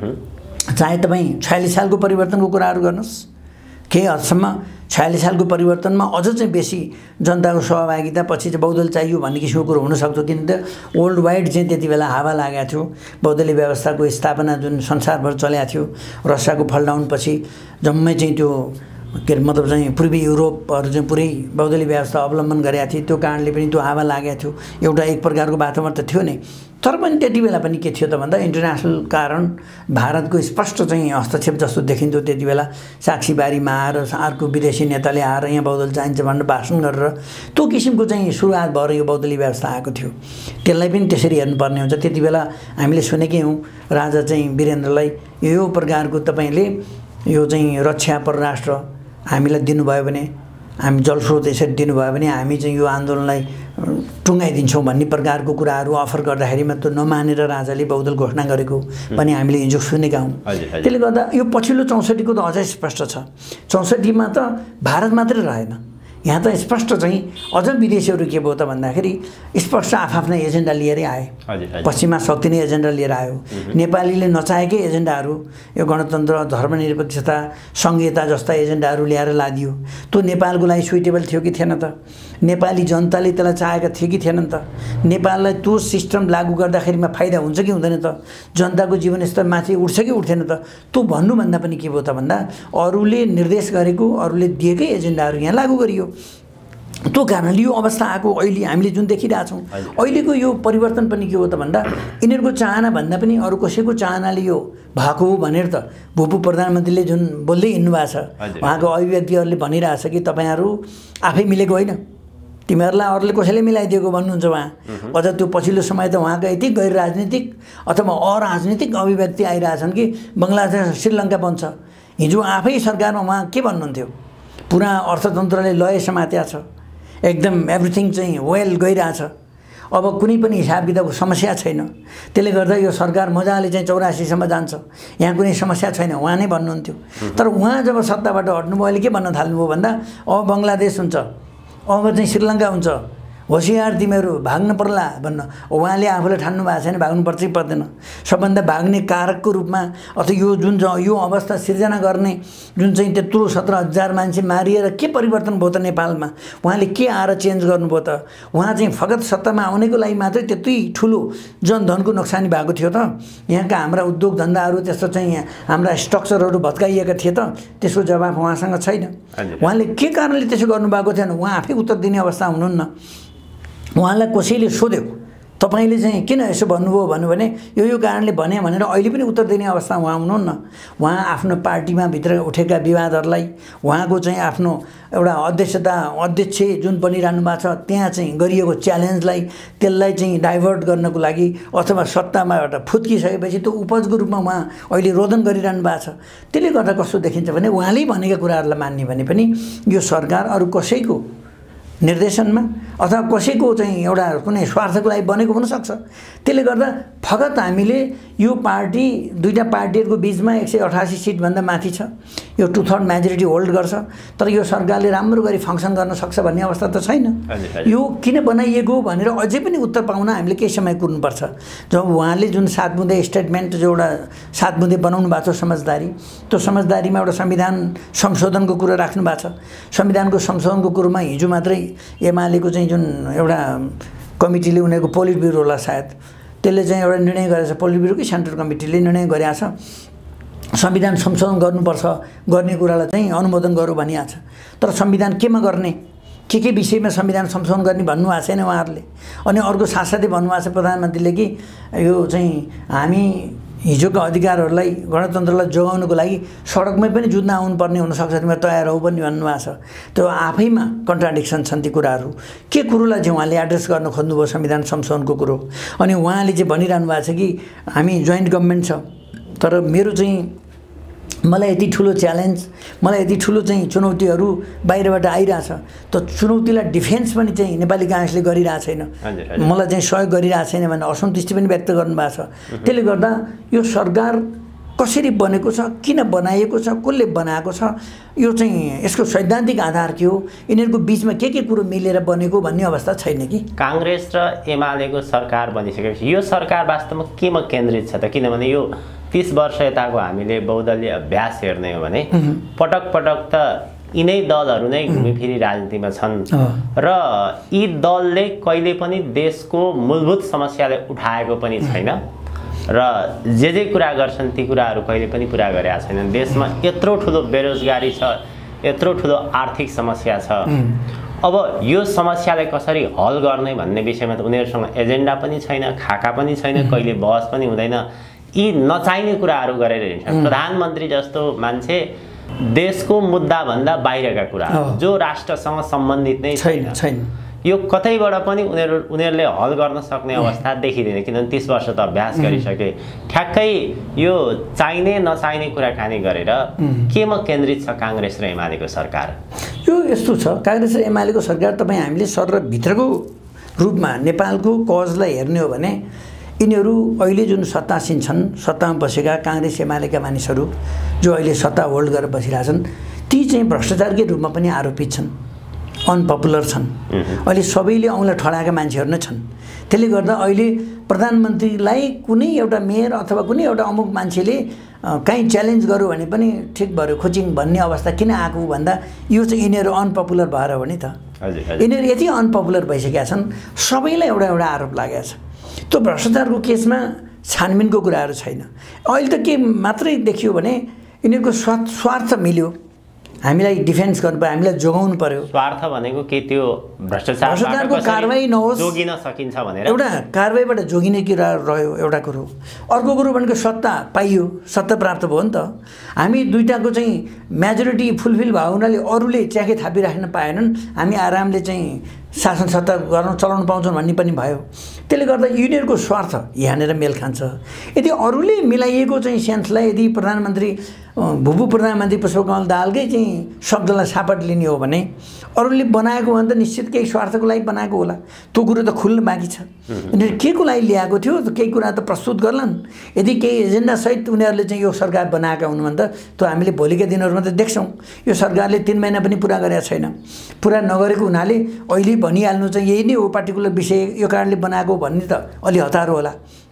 चाहे तपाईँ छयालिस सालको परिवर्तनको कुराहरू गर्नुहोस्, केही हदसम्म छयालिस सालको परिवर्तनमा अझ चाहिँ बेसी जनताको सहभागिता पछि चाहिँ बहुदल चाहियो भन्ने किसिमको कुरो हुनसक्थ्यो। किन त वर्ल्ड वाइड चाहिँ त्यति बेला हावा लागेको थियो। बहुदलीय व्यवस्थाको स्थापना जुन संसारभर चलेको थियो, रसियाको फलडाउनपछि जम्मै चाहिँ त्यो के अरे मतलब चाहिँ पूर्वी युरोपहरू चाहिँ पुरै बहुदलीय व्यवस्था अवलम्बन गरेका थिए। त्यो कारणले पनि त्यो हावा लागेको थियो। एउटा एक प्रकारको वातावरण त थियो नै। तर पनि त्यति बेला पनि के थियो त भन्दा इन्टरनेसनल कारण भारतको स्पष्ट चाहिँ हस्तक्षेप जस्तो देखिन्थ्यो। त्यति बेला साक्षीबारीमा आएर अर्को विदेशी नेताले आएर यहाँ बहुदल चाहिन्छ भनेर भाषण गरेर त्यो किसिमको चाहिँ सुरुवात भएर यो बहुदलीय व्यवस्था आएको थियो। त्यसलाई पनि त्यसरी हेर्नुपर्ने हुन्छ। त्यति बेला हामीले सुनेकै हौँ राजा चाहिँ वीरेन्द्रलाई यो प्रकारको तपाईँले यो चाहिँ रक्षा परराष्ट्र हामीलाई दिनुभयो भने, हामी जलस्रोत यसरी दिनुभयो भने हामी चाहिँ यो आन्दोलनलाई टुङ्गाइदिन्छौँ भन्ने प्रकारको कुराहरू अफर गर्दाखेरिमा त्यो नमानेर राजाले बहुदल घोषणा गरेको पनि हामीले हिजो सुनेका हौँ। त्यसले गर्दा यो पछिल्लो चौसठीको त अझै स्पष्ट छ। चौसठीमा त भारत मात्रै रहेन, यहाँ त स्पष्ट चाहिँ अझ विदेशीहरू के भयो त भन्दाखेरि स्पष्ट आफ्नै एजेन्डा लिएरै आए। पश्चिमा शक्ति नै एजेन्डा लिएर आयो। नेपालीले नचाहेकै एजेन्डाहरू यो गणतन्त्र, धर्मनिरपेक्षता, सङ्घीयता जस्ता एजेन्डाहरू ल्याएर लादियो। त्यो नेपालको लागि सुइटेबल थियो कि थिएन त? नेपाली जनताले त्यसलाई चाहेका थिए कि थिएनन् त? नेपाललाई त्यो सिस्टम लागू गर्दाखेरिमा फाइदा हुन्छ कि हुँदैन त? जनताको जीवनस्तर माथि उठ्छ कि उठ्दैन त? त्यो भन्नुभन्दा पनि के भयो त भन्दा अरूले निर्देश गरेको, अरूले दिएकै एजेन्डाहरू यहाँ लागू गरियो। त्यो कारणले यो अवस्था आएको अहिले हामीले जुन देखिरहेछौँ। अहिलेको यो परिवर्तन पनि के हो त भन्दा यिनीहरूको चाहना भन्दा पनि अरू कसैको चाहनाले यो भएको हो भनेर त भूपू प्रधानमन्त्रीले जुन बोल्दै हिँड्नु भएको छ, उहाँको अभिव्यक्तिहरूले भनिरहेछ कि तपाईँहरू आफै मिलेको होइन, तिमीहरूलाई अरूले कसैले मिलाइदिएको भन्नुहुन्छ उहाँ। अझ त्यो पछिल्लो समय त उहाँको यति गैर राजनीतिक अथवा अराजनीतिक अभिव्यक्ति आइरहेछन् कि बङ्गलादेश श्रीलङ्का बन्छ। हिजो आफै सरकारमा उहाँ के भन्नुहुन्थ्यो, पुरा अर्थतन्त्रले लय समात्या छ, एकदम एभ्रिथिङ चाहिँ वेल गइरहेछ, अब कुनै पनि हिसाब किताबको समस्या छैन, त्यसले गर्दा यो सरकार मजाले चाहिँ चौरासीसम्म जान्छ, यहाँ कुनै समस्या छैन उहाँ नै भन्नुहुन्थ्यो। तर उहाँ जब सत्ताबाट हट्नुभयो अहिले के भन्न थाल्नुभयो भन्दा अब बङ्गलादेश हुन्छ, अब चाहिँ श्रीलङ्का हुन्छ, होसियार तिमीहरू भाग्न पर्ला भन्न उहाँले आफूलाई ठान्नु भएको छैन भाग्नुपर्छ कि पर्दैन। सबभन्दा भाग्ने कारकको रूपमा अथवा यो जुन यो अवस्था सिर्जना गर्ने जुन चाहिँ त्यत्रो सत्र हजार मान्छे मारिएर के परिवर्तन भयो त नेपालमा? उहाँले के आएर चेन्ज गर्नुभयो त? उहाँ चाहिँ फगत सत्तामा आउनेको लागि मात्रै त्यति ठुलो जनधनको नोक्सानी भएको थियो त? यहाँका हाम्रा उद्योग धन्दाहरू त्यस्तो चाहिँ हाम्रा स्ट्रक्चरहरू भत्काइएका थिए त? त्यसको जवाफ उहाँसँग छैन। उहाँले के कारणले त्यसो गर्नुभएको थिएन उहाँ आफै उत्तर दिने अवस्था हुनुहुन्न। उहाँलाई कसैले सोध्यो तपाईँले चाहिँ किन यसो भन्नुभयो भन्नु भने यो यो कारणले भने भनेर अहिले पनि उत्तर दिने अवस्था उहाँ हुनुहुन्न। उहाँ आफ्नो पार्टीमा भित्र उठेका विवादहरूलाई, उहाँको चाहिँ आफ्नो एउटा अध्यक्षता अध्यक्ष जुन बनिरहनु भएको छ त्यहाँ चाहिँ गरिएको च्यालेन्जलाई त्यसलाई चाहिँ डाइभर्ट गर्नको लागि अथवा सत्ताबाट फुत्किसकेपछि त्यो उपजको रूपमा उहाँ अहिले रोदन गरिरहनु भएको छ। त्यसले गर्दा कस्तो देखिन्छ भने उहाँले भनेका कुराहरूलाई मान्ने भने पनि यो सरकार अरू कसैको निर्देशनमा अथवा कसैको चाहिँ एउटा कुनै स्वार्थको लागि बनेको हुनसक्छ। त्यसले गर्दा फगत हामीले यो पार्टी दुईवटा पार्टीहरूको बिचमा एक सय अठासी सिटभन्दा माथि छ, यो टु थर्ड मेजोरिटी होल्ड गर्छ, तर यो सरकारले राम्रो गरी फङ्सन गर्न सक्छ भन्ने अवस्था त छैन। यो किन बनाइएको भनेर अझै पनि उत्तर पाउन हामीले केही समय कुर्नुपर्छ। जब उहाँले जुन सात बुँदे स्टेटमेन्ट जो एउटा सात बुँदे बनाउनु भएको छ समझदारी, त्यो समझदारीमा एउटा संविधान संशोधनको कुरा राख्नु भएको छ। संविधानको संशोधनको कुरोमा हिजो मात्रै एमालेको चाहिँ जुन एउटा कमिटीले उनीहरूको पोलिट ब्युरोलाई सायद त्यसले चाहिँ एउटा निर्णय गरेछ, पोलिट ब्युरो कि सेन्ट्रल कमिटीले निर्णय गरेको छ संविधान संशोधन गर्नुपर्छ, गर्ने कुरालाई चाहिँ अनुमोदन गरौँ भनिएको छ। तर संविधान केमा गर्ने, के के विषयमा संविधान संशोधन गर्ने भन्नुभएको छैन उहाँहरूले। अनि अर्को साथसाथै भन्नुभएको छ प्रधानमन्त्रीले कि यो चाहिँ हामी हिजोका अधिकारहरूलाई गणतन्त्रलाई जोगाउनको लागि सडकमै पनि जुत्न आउनुपर्ने हुनसक्छ, तिमीहरू तयार हौ पनि भन्नुभएको छ। त्यो आफैमा कन्ट्राडिक्सन छन् ती कुराहरू। के कुरोलाई चाहिँ उहाँले एड्रेस गर्न खोज्नुभयो संविधान संशोधनको कुरो। अनि उहाँले चाहिँ भनिरहनु भएको छ कि हामी जोइन्ट गभर्मेन्ट छ, तर मेरो चाहिँ मलाई यति ठुलो च्यालेन्ज, मलाई यति ठुलो चाहिँ चुनौतीहरू बाहिरबाट आइरहेछ, त चुनौतीलाई डिफेन्स पनि चाहिँ नेपाली काङ्ग्रेसले गरिरहेको छैन, मलाई चाहिँ सहयोग गरिरहेको छैन भनेर असन्तुष्टि पनि व्यक्त गर्नुभएको छ। त्यसले गर्दा यो सरकार कसरी बनेको छ, किन बनाइएको छ, कसले बनाएको छ, यो चाहिँ यसको सैद्धान्तिक आधार के हो, यिनीहरूको बिचमा के के कुरो मिलेर बनेको भन्ने अवस्था छैन कि। काङ्ग्रेस र एमालेको सरकार बनिसकेपछि यो सरकार वास्तवमा केमा केन्द्रित छ त? किनभने यो तीस वर्ष यताको हामीले बहुदलीय अभ्यास हेर्ने हो भने पटक पटक त यिनै दलहरू नै घुमिफिरी राजनीतिमा छन् र यी दलले कहिले पनि देशको मूलभूत समस्यालाई उठाएको पनि छैन र जे जे कुरा गर्छन् ती कुराहरू कहिले पनि पुरा गरेका छैनन्। देशमा यत्रो ठुलो बेरोजगारी छ, यत्रो ठुलो आर्थिक समस्या छ, अब यो समस्यालाई कसरी हल गर्ने भन्ने विषयमा त उनीहरूसँग एजेन्डा पनि छैन, खाका पनि छैन, कहिले बहस पनि हुँदैन। यी नचाहिने कुराहरू गरेर हिँड्छन्। प्रधानमन्त्री जस्तो मान्छे देशको मुद्दाभन्दा बाहिरका कुरा जो राष्ट्रसँग सम्बन्धित नै छैन, छैन यो कतैबाट पनि उनीहरू उनीहरूले हल गर्न सक्ने अवस्था देखिँदैन। किनभने तीस वर्ष त अभ्यास गरिसके। ठ्याक्कै यो चाहिने नचाहिने कुराकानी गरेर केमा केन्द्रित छ काङ्ग्रेस र एमालेको सरकार? यो यस्तो छ, काङ्ग्रेस र एमालेको सरकार तपाईँ हामीले सर र भित्रको रूपमा नेपालको कजलाई हेर्ने हो भने यिनीहरू अहिले जुन सत्तासीन छन्, सत्तामा बसेका काङ्ग्रेस एमालेका मानिसहरू जो अहिले सत्ता होल्ड गरेर बसिरहेछन्, ती चाहिँ भ्रष्टाचारकै रूपमा पनि आरोपित छन्, अनपपुलर छन्। अहिले सबैले औँला ठडाएका मान्छेहरू नै छन्। त्यसले गर्दा अहिले प्रधानमन्त्रीलाई कुनै एउटा मेयर अथवा कुनै एउटा अमुक मान्छेले कहीँ च्यालेन्ज गर्यो भने पनि ठिक भयो खोचिङ भन्ने अवस्था किन आएको भन्दा यो चाहिँ यिनीहरू अनपपुलर भएर हो नि त। यिनीहरू यति अनपपुलर भइसकेका छन्, सबैलाई एउटा एउटा आरोप लागेको छ। त्यो भ्रष्टाचारको केसमा छानबिनको कुराहरू छैन। अहिले त के मात्रै देखियो भने यिनीहरूको स्वार्थ स्वार्थ मिल्यो, हामीलाई डिफेन्स गर्नु पर्यो, हामीलाई जोगाउनु पर्यो। स्वार्थ भनेको के त्यो भ्रष्टाचारको कारबाही नहोस्, जोगिन सकिन्छ भनेर एउटा कारबाहीबाट जोगिने कुरा रह्यो एउटा कुरो। अर्को कुरो भनेको सत्ता पाइयो, सत्ता प्राप्त भयो नि त। हामी दुईटाको चाहिँ मेजोरिटी फुलफिल भयो हुनाले अरूले च्याखे थापिराख्न पाएनन्, हामी आरामले चाहिँ शासन सत्ता गर्न चलाउन पाउँछौँ भन्ने पनि भयो। त्यसले गर्दा यिनीहरूको स्वार्थ यहाँनिर मेल खान्छ। यदि अरूले मिलाइएको चाहिँ सेन्सलाई यदि प्रधानमन्त्री भूपू प्रधानमन्त्री पुष्पकमल दाहालकै चाहिँ शब्दलाई सापट लिने हो भने अरूले बनाएको भने त निश्चित केही स्वार्थको लागि बनाएको होला। त्यो कुरो त खुल्न बाँकी छ। यिनीहरू के को लागि ल्याएको थियो केही कुरा त प्रस्तुत गर्लान्। यदि केही एजेन्डासहित उनीहरूले चाहिँ यो सरकार बनाएका हुनु भने त त्यो हामीले भोलिका दिनहरूमा त देख्छौँ। यो सरकारले तिन महिना पनि पुरा गरेका छैन। पुरा नगरेको हुनाले अहिले भनिहाल्नु चाहिँ यही नै हो पार्टिकुलर विषय यो कारणले बनाएको भन्ने त अलि हतार होला।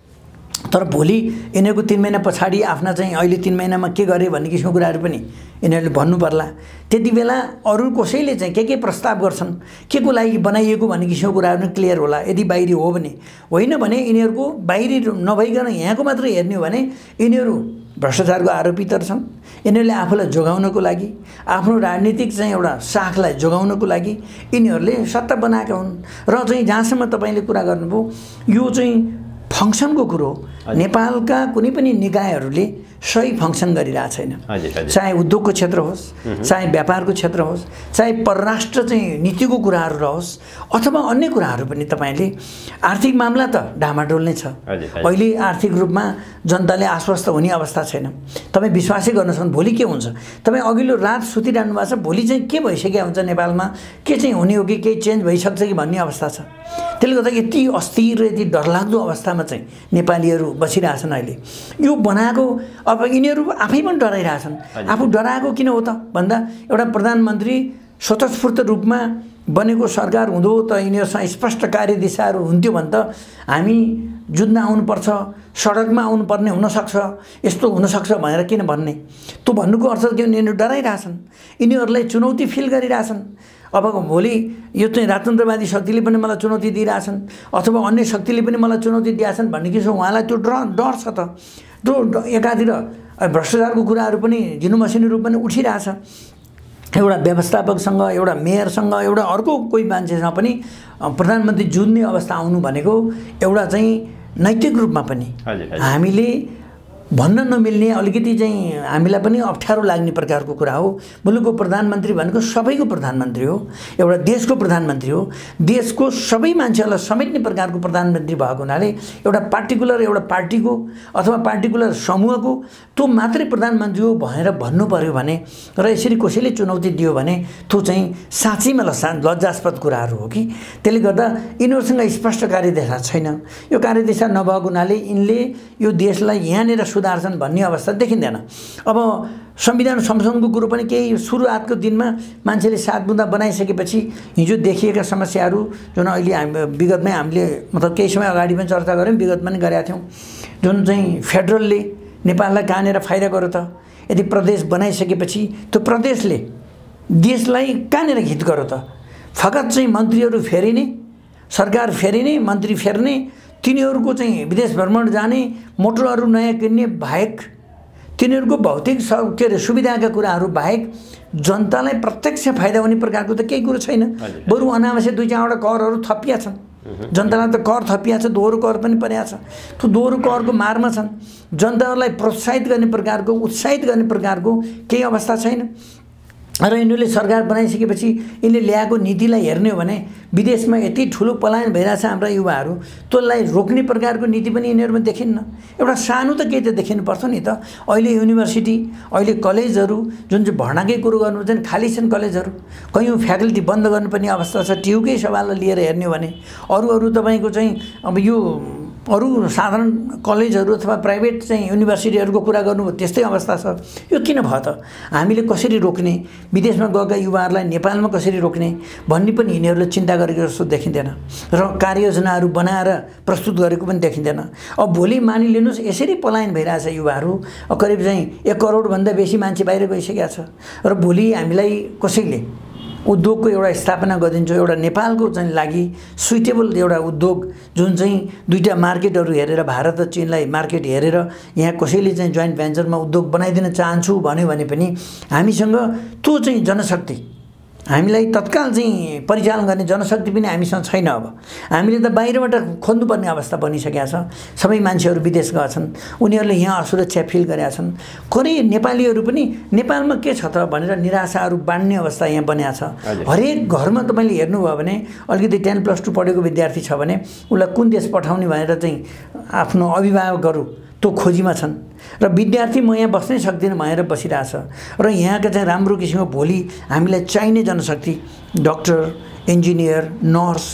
तर भोलि यिनीहरूको तिन महिना पछाडि आफ्ना चाहिँ अहिले तिन महिनामा के गरे भन्ने किसिमको कुराहरू पनि यिनीहरूले भन्नु पर्ला। त्यति बेला अरू कसैले चाहिँ के के प्रस्ताव गर्छन्, के को लागि बनाइएको भन्ने किसिमको कुराहरू पनि क्लियर होला। यदि बाहिरी हो भने, होइन भने यिनीहरूको बाहिरी नभइकन यहाँको मात्रै हेर्ने हो भने यिनीहरू भ्रष्टाचारको आरोपितहरू छन्। यिनीहरूले आफूलाई जोगाउनको लागि, आफ्नो राजनीतिक चाहिँ एउटा साखलाई जोगाउनको लागि यिनीहरूले सत्ता बनाएका हुन्। र चाहिँ जहाँसम्म तपाईँले कुरा गर्नुभयो यो चाहिँ फङ्सनको कुरो, नेपालका कुनै पनि निकायहरूले सही फङ्सन गरिरहेको छैन। चाहे उद्योगको क्षेत्र होस्, चाहे व्यापारको क्षेत्र होस्, चाहे परराष्ट्र चाहिँ नीतिको कुराहरू रहोस् अथवा अन्य कुराहरू पनि। तपाईँले आर्थिक मामला त डामाडोल नै छ। अहिले आर्थिक रूपमा जनताले आश्वस्त हुने अवस्था छैन। तपाईँ विश्वासै गर्न सक्नु भोलि के हुन्छ। तपाईँ अघिल्लो रात सुतिरहनु भएको छ, भोलि चाहिँ के भइसकेको हुन्छ नेपालमा, के चाहिँ हुने हो कि केही चेन्ज भइसक्छ कि भन्ने अवस्था छ। त्यसले गर्दा यति अस्थिर र यति डरलाग्दो अवस्थामा चाहिँ नेपालीहरू बसिरहेछन्। अहिले यो बनाएको अब यिनीहरू आफै पनि डराइरहेछन्। आफू डराएको किन हो त भन्दा एउटा प्रधानमन्त्री स्वतस्फूर्त रूपमा बनेको सरकार हुँदो त यिनीहरूसँग स्पष्ट कार्यदिशाहरू हुन्थ्यो भने त हामी जुझ्न आउनुपर्छ, सडकमा आउनुपर्ने हुनसक्छ, यस्तो हुनसक्छ भनेर किन भन्ने। त्यो भन्नुको अर्थ के यिनीहरू डराइरहेछन्, यिनीहरूलाई चुनौती फिल गरिरहेछन्। अब भोलि यो चाहिँ राजतन्त्रवादी शक्तिले पनि मलाई चुनौती दिइरहेछन् अथवा अन्य शक्तिले पनि मलाई चुनौती दिएछन् भन्ने किसिमको उहाँलाई त्यो डर डर छ त। त्यो एकातिर भ्रष्टाचारको कुराहरू पनि झिनुमसिनो रूपमा पनि उठिरहेछ। एउटा व्यवस्थापकसँग, एउटा मेयरसँग, एउटा अर्को कोही मान्छेसँग पनि प्रधानमन्त्री जुझ्ने अवस्था आउनु भनेको एउटा चाहिँ नैतिक रूपमा पनि हामीले भन्न नमिल्ने अलिकति चाहिँ हामीलाई पनि अप्ठ्यारो लाग्ने प्रकारको कुरा हो। मुलुकको प्रधानमन्त्री भनेको सबैको प्रधानमन्त्री हो, एउटा देशको प्रधानमन्त्री हो, देशको सबै मान्छेहरूलाई समेट्ने प्रकारको प्रधानमन्त्री भएको हुनाले एउटा पार्टिकुलर एउटा पार्टीको अथवा पार्टिकुलर समूहको त्यो मात्रै प्रधानमन्त्री हो भनेर भन्नु पर्यो भने र यसरी कसैले चुनौती दियो भने त्यो चाहिँ साँच्चैमा लज्जास्पद कुराहरू हो कि। त्यसले गर्दा यिनीहरूसँग स्पष्ट कार्यदिशा छैन। यो कार्यदिशा नभएको हुनाले यिनले यो देशलाई यहाँनिर सुधार्छन् भन्ने अवस्था देखिँदैन। अब संविधान संशोधनको कुरो पनि केही सुरुवातको दिनमा मान्छेले सात बुँदा बनाइसकेपछि हिजो देखिएका समस्याहरू जुन अहिले हामी विगतमै हामीले मतलब केही समय अगाडि पनि चर्चा गऱ्यौँ, विगतमा पनि गरेका थियौँ, जुन चाहिँ फेडरलले नेपाललाई कहाँनिर फाइदा गर्यो त? यदि प्रदेश बनाइसकेपछि त्यो प्रदेशले देशलाई कहाँनिर हित गर्यो त? फकत चाहिँ मन्त्रीहरू फेरिने, सरकार फेरिने, मन्त्री फेर्ने, तिनीहरूको चाहिँ विदेश भ्रमण जाने, मोटरहरू नयाँ किन्ने बाहेक, तिनीहरूको भौतिक के अरे सुविधाका कुराहरू बाहेक जनतालाई प्रत्यक्ष फाइदा हुने प्रकारको त केही कुरो छैन। बरु अनावश्यक दुई चारवटा करहरू थपिया छन्, जनतालाई त कर थपिया छ, दोहोरो कर पनि परेको छ, त्यो दोहोरो करको मारमा छन्। जनताहरूलाई प्रोत्साहित गर्ने प्रकारको, उत्साहित गर्ने प्रकारको केही अवस्था छैन। र यिनीहरूले सरकार बनाइसकेपछि यिनले ल्याएको नीतिलाई हेर्ने हो भने विदेशमा यति ठुलो पलायन भइरहेछ हाम्रा युवाहरू, त्यसलाई रोक्ने प्रकारको नीति पनि यिनीहरूमा देखिन्न। एउटा सानो त केही त देखिनुपर्छ नि त। अहिले युनिभर्सिटी, अहिले कलेजहरू जुन चाहिँ भर्नाकै कुरो गर्नु चाहिँ खाली छन् कलेजहरू, कयौँ फ्याकल्टी बन्द गर्नुपर्ने अवस्था छ। टियुकै सवाललाई लिएर हेर्ने हो भने अरू अरू तपाईँको चाहिँ अब यो अरू साधारण कलेजहरू अथवा प्राइभेट चाहिँ युनिभर्सिटीहरूको कुरा गर्नु त्यस्तै अवस्था छ। यो किन भयो त? हामीले कसरी रोक्ने, विदेशमा गएका युवाहरूलाई नेपालमा कसरी रोक्ने भन्ने पनि यिनीहरूले चिन्ता गरेको जस्तो देखिँदैन र कार्ययोजनाहरू बनाएर प्रस्तुत गरेको पनि देखिँदैन। अब भोलि मानिलिनुहोस् यसरी पलायन भइरहेछ युवाहरू, करिब चाहिँ एक करोडभन्दा बेसी मान्छे बाहिर गइसकेका छ र भोलि हामीलाई कसैले उद्योगको एउटा स्थापना गरिदिन्छ, एउटा नेपालको चाहिँ लागि सुइटेबल एउटा उद्योग जुन चाहिँ दुईवटा मार्केटहरू हेरेर भारत र चीनलाई मार्केट हेरेर यहाँ कसैले चाहिँ जोइन्ट भेन्चरमा उद्योग बनाइदिन चाहन्छु भन्यो भने पनि हामीसँग त्यो चाहिँ जनशक्ति, हामीलाई तत्काल चाहिँ परिचालन गर्ने जनशक्ति पनि हामीसँग छैन। अब हामीले त बाहिरबाट खोज्नुपर्ने अवस्था बनिसकेका छ। सबै मान्छेहरू विदेश गएका छन्, उनीहरूले यहाँ असुरक्षा फिल गरेका छन्। करै नेपालीहरू पनि नेपालमा के छ त भनेर निराशाहरू बाँड्ने अवस्था यहाँ बनिएको छ। हरेक घरमा तपाईँले हेर्नुभयो भने अलिकति टेन प्लस टू पढेको विद्यार्थी छ भने उसलाई कुन देश पठाउने भनेर चाहिँ आफ्नो अभिभावकहरू त्यो खोजीमा छन् र विद्यार्थी म यहाँ बस्नै सक्दिनँ भनेर बसिरहेछ। र यहाँका चाहिँ राम्रो किसिमको भोलि हामीलाई चाहिने जनशक्ति, डक्टर, इन्जिनियर, नर्स,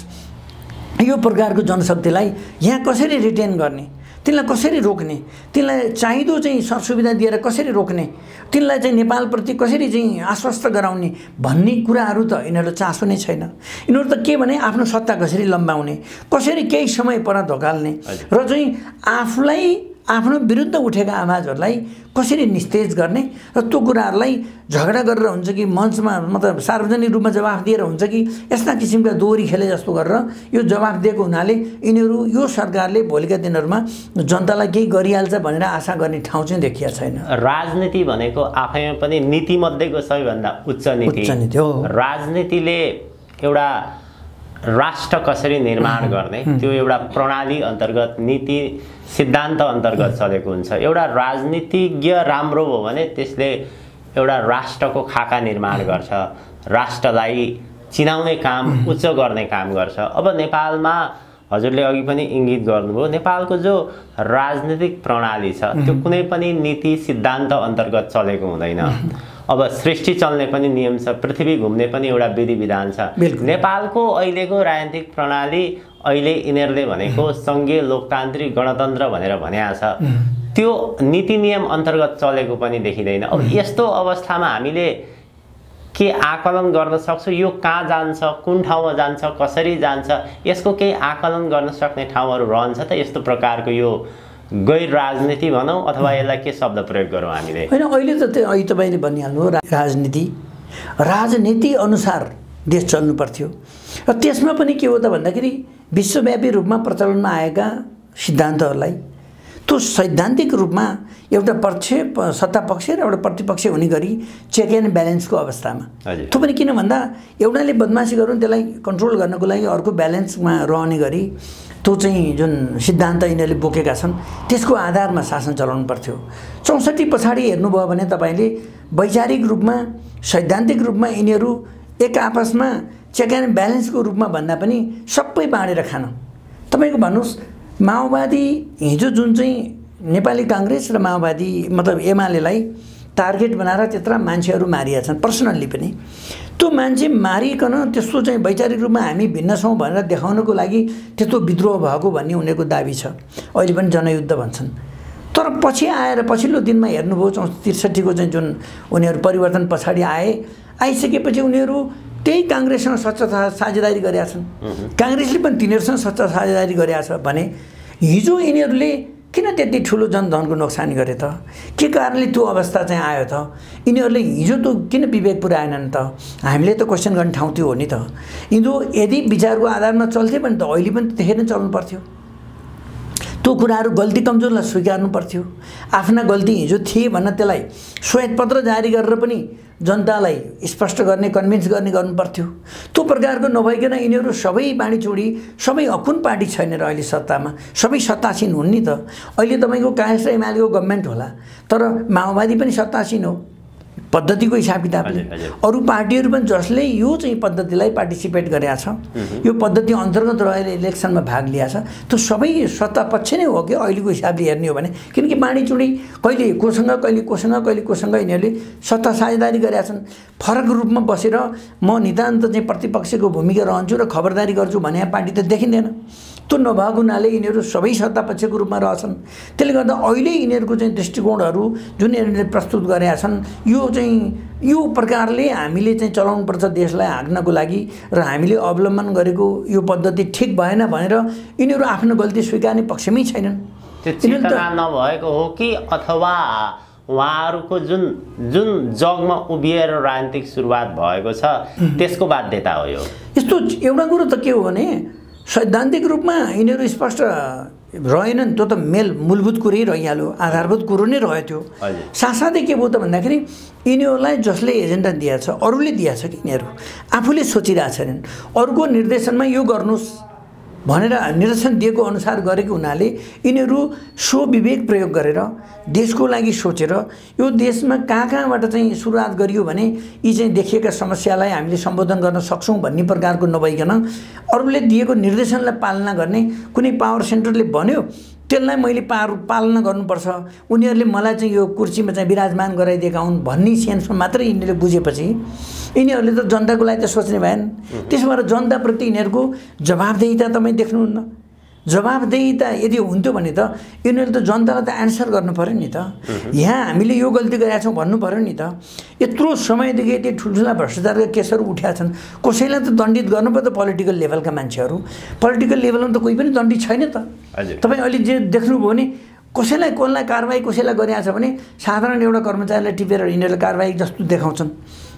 यो प्रकारको जनशक्तिलाई यहाँ कसरी रिटेन गर्ने, तिनलाई कसरी रोक्ने, तिनलाई चाहिँदो चाहिँ सरसुविधा दिएर कसरी रोक्ने, तिनलाई चाहिँ नेपालप्रति कसरी चाहिँ आश्वस्त गराउने भन्ने कुराहरू त यिनीहरूलाई चासो नै छैन। यिनीहरू त के भने आफ्नो सत्ता कसरी लम्बाउने, कसरी केही समय पर धकाल्ने र चाहिँ आफूलाई आफ्नो विरुद्ध उठेका आवाजहरूलाई कसरी निस्तेज गर्ने र त्यो कुराहरूलाई झगडा गरेर हुन्छ कि मञ्चमा मतलब सार्वजनिक रूपमा जवाफ दिएर हुन्छ कि यस्ता किसिमका दोहोरी खेले जस्तो गरेर यो जवाफ दिएको हुनाले यिनीहरू यो सरकारले भोलिका दिनहरूमा जनतालाई केही गरिहाल्छ भनेर आशा गर्ने ठाउँ चाहिँ देखिया छैन। राजनीति भनेको आफैमा पनि नीतिमध्येको सबैभन्दा उच्च नीति हो। राजनीतिले एउटा राष्ट्र कसरी निर्माण गर्ने त्यो एउटा प्रणाली अन्तर्गत, नीति सिद्धान्त अन्तर्गत चलेको हुन्छ। एउटा राजनीतिज्ञ राम्रो हो भने त्यसले एउटा राष्ट्रको खाका निर्माण गर्छ, राष्ट्रलाई चिनाउने काम, उच्च गर्ने काम गर्छ। अब नेपालमा हजुरले अघि पनि इङ्गित गर्नुभयो, नेपालको जो राजनीतिक प्रणाली छ त्यो कुनै पनि नीति सिद्धान्त अन्तर्गत चलेको हुँदैन। अब सृष्टि चल्ने पनि नियम छ, पृथ्वी घुम्ने पनि एउटा विधि विधान छ। नेपालको अहिलेको राजनीतिक प्रणाली अहिले यिनीहरूले भनेको सङ्घीय लोकतान्त्रिक गणतन्त्र भनेर भनेको छ, त्यो नीति नियम अन्तर्गत चलेको पनि देखिँदैन। अब यस्तो अवस्थामा हामीले के आकलन गर्न सक्छौँ, यो कहाँ जान्छ, कुन ठाउँमा जान्छ, कसरी जान्छ, यसको केही आकलन गर्न सक्ने ठाउँहरू रहन्छ त? यस्तो प्रकारको यो गैर राजनीति भनौँ अथवा यसलाई के शब्द प्रयोग गरौँ हामीले? होइन, अहिले त त्यो अहिले तपाईँले भनिहाल्नु हो, राजनीति राजनीति अनुसार देश चल्नु पर्थ्यो र त्यसमा पनि के हो त भन्दाखेरि विश्वव्यापी रूपमा प्रचलनमा आएका सिद्धान्तहरूलाई त्यो सैद्धान्तिक रूपमा एउटा पक्ष सत्ता पक्ष र एउटा प्रतिपक्ष हुने गरी चेक एन्ड ब्यालेन्सको अवस्थामा, त्यो पनि किन भन्दा एउटाले बदमासी गरौँ त्यसलाई कन्ट्रोल गर्नको लागि अर्को ब्यालेन्समा रहने गरी त्यो चाहिँ जुन सिद्धान्त यिनीहरूले बोकेका छन् त्यसको आधारमा शासन चलाउनु पर्थ्यो। चौसठी पछाडि हेर्नुभयो भने तपाईँले वैचारिक रूपमा सैद्धान्तिक रूपमा यिनीहरू एक आपसमा चेक एन्ड ब्यालेन्सको रूपमा भन्दा पनि सबै बाँडेर खान। तपाईँको भन्नुहोस् माओवादी हिजो जुन चाहिँ नेपाली काङ्ग्रेस र माओवादी मतलब एमालेलाई टार्गेट बनाएर त्यत्रा मान्छेहरू मारिया छन् पर्सनल्ली पनि। त्यो मान्छे मारिकन त्यस्तो चाहिँ वैचारिक रूपमा हामी भिन्न छौँ भनेर देखाउनको लागि त्यस्तो विद्रोह भएको भन्ने उनीहरूको दाबी छ। अहिले पनि जनयुद्ध भन्छन्। तर पछि आएर पछिल्लो दिनमा हेर्नुभयो चौ त्रिसठीको चाहिँ जुन उनीहरू परिवर्तन पछाडि आए आइसकेपछि उनीहरू त्यही काङ्ग्रेससँग सच्चा साझेदारी गरेका छन्। काङ्ग्रेसले पनि तिनीहरूसँग सच्चा साझेदारी गरेका छ भने हिजो यिनीहरूले किन त्यति ठुलो जनधनको नोक्सानी गरे त? के कारणले त्यो अवस्था चाहिँ आयो त? यिनीहरूले हिजो त किन विवेक पुर्याएनन् त? हामीले त क्वेसन गर्ने ठाउँ त्यो हो नि त। हिजो यदि विचारको आधारमा चल्थे भने त अहिले पनि त्यतिखेर नै चल्नु पर्थ्यो। त्यो कुराहरू गल्ती कमजोरलाई स्वीकार्नु पर्थ्यो। आफ्ना गल्ती हिजो थिए भन्न त्यसलाई श्वेतपत्र जारी गरेर पनि जनतालाई स्पष्ट गर्ने कन्भिन्स गर्ने गर्नु पर्थ्यो। त्यो प्रकारको नभइकन यिनीहरू सबै बाँडीचुडी सबै अकुन पार्टी छैन र अहिले सत्तामा सबै सत्तासीन हुन् नि त। अहिले तपाईँको काङ्ग्रेस र एमालेको गभर्मेन्ट होला तर माओवादी पनि सत्तासीन हो पद्धतिको हिसाब किताबले। अरू पार्टीहरू पनि जसले यो चाहिँ पद्धतिलाई पार्टिसिपेट गरेका छ यो पद्धति अन्तर्गत रहेर इलेक्सनमा भाग लिएको छ त्यो सबै सत्ता पक्ष नै हो कि अहिलेको हिसाबले हेर्ने हो भने। किनकि बाँडीचुडी कहिले कोसँग कहिले कोसँग कहिले कोसँग यिनीहरूले सत्ता साझेदारी गरेका छन्। फरक रूपमा बसेर म नितान्त चाहिँ प्रतिपक्षको भूमिका रहन्छु र खबरदारी गर्छु भने पार्टी त देखिँदैन। त्यो नभएको हुनाले यिनीहरू सबै सत्तापक्षको रूपमा रहछन्। त्यसले गर्दा अहिले यिनीहरूको चाहिँ दृष्टिकोणहरू जुन यिनीहरूले प्रस्तुत गरेका छन् यो चाहिँ यो प्रकारले हामीले चाहिँ चलाउनुपर्छ देशलाई हाँक्नको लागि र हामीले अवलम्बन गरेको यो पद्धति ठिक भएन भनेर यिनीहरू आफ्नो गल्ती स्वीकार्ने पक्षमै छैनन्। त्यो चेतना नभएको हो कि अथवा उहाँहरूको जुन जुन जगमा उभिएर राजनीतिक सुरुवात भएको छ त्यसको बाध्यता हो यो? यस्तो एउटा कुरो त के हो भने सैद्धान्तिक रूपमा यिनीहरू स्पष्ट रहेनन्। त्यो त मेल मूलभूत कुरै रहिहाल्यो आधारभूत कुरो नै रह्यो त्यो। साथसाथै के भयो त भन्दाखेरि यिनीहरूलाई जसले एजेन्डा दिएको छ अरूले दिएको छ कि यिनीहरू आफूले सोचिरहेको छैनन्। अरूको निर्देशनमा यो गर्नुहोस् भनेर निर्देशन दिएको अनुसार गरेको हुनाले यिनीहरू स्वविवेक प्रयोग गरेर देशको लागि सोचेर यो देशमा कहाँ कहाँबाट चाहिँ सुरुवात गरियो भने यी चाहिँ देखिएका समस्यालाई हामीले सम्बोधन गर्न सक्छौँ भन्ने प्रकारको नभइकन अरूले दिएको निर्देशनलाई पालना गर्ने कुनै पावर सेन्टरले भन्यो त्यसलाई मैले पार पालना गर्नुपर्छ उनीहरूले मलाई चाहिँ यो कुर्सीमा चाहिँ विराजमान गराइदिएका हुन् भन्ने सेन्समा मात्रै यिनीहरूले बुझेपछि यिनीहरूले त जनताको लागि त सोच्ने भएन। त्यसो भएर जनताप्रति यिनीहरूको जवाबदेहिता तपाईँ देख्नुहुन्न। जवाबदेहिता यदि हुन्थ्यो भने त यिनीहरूले त जनतालाई त एन्सर गर्नु पर्यो नि त। यहाँ हामीले यो गल्ती गरेका छौँ भन्नु पर्यो नि त। यत्रो समयदेखि यति ठुल्ठुला भ्रष्टाचारका केसहरू उठेका छन् कसैलाई त दण्डित गर्नु पर्यो त पोलिटिकल लेभलका मान्छेहरू। पोलिटिकल लेभलमा त कोही पनि दण्डित छैन त। तपाईँ अहिले जे देख्नुभयो भने कसैलाई कसलाई कारवाही कसैलाई गरिरहेको छ भने साधारण एउटा कर्मचारीलाई टिपेर यिनीहरूले कारवाही जस्तो देखाउँछन्।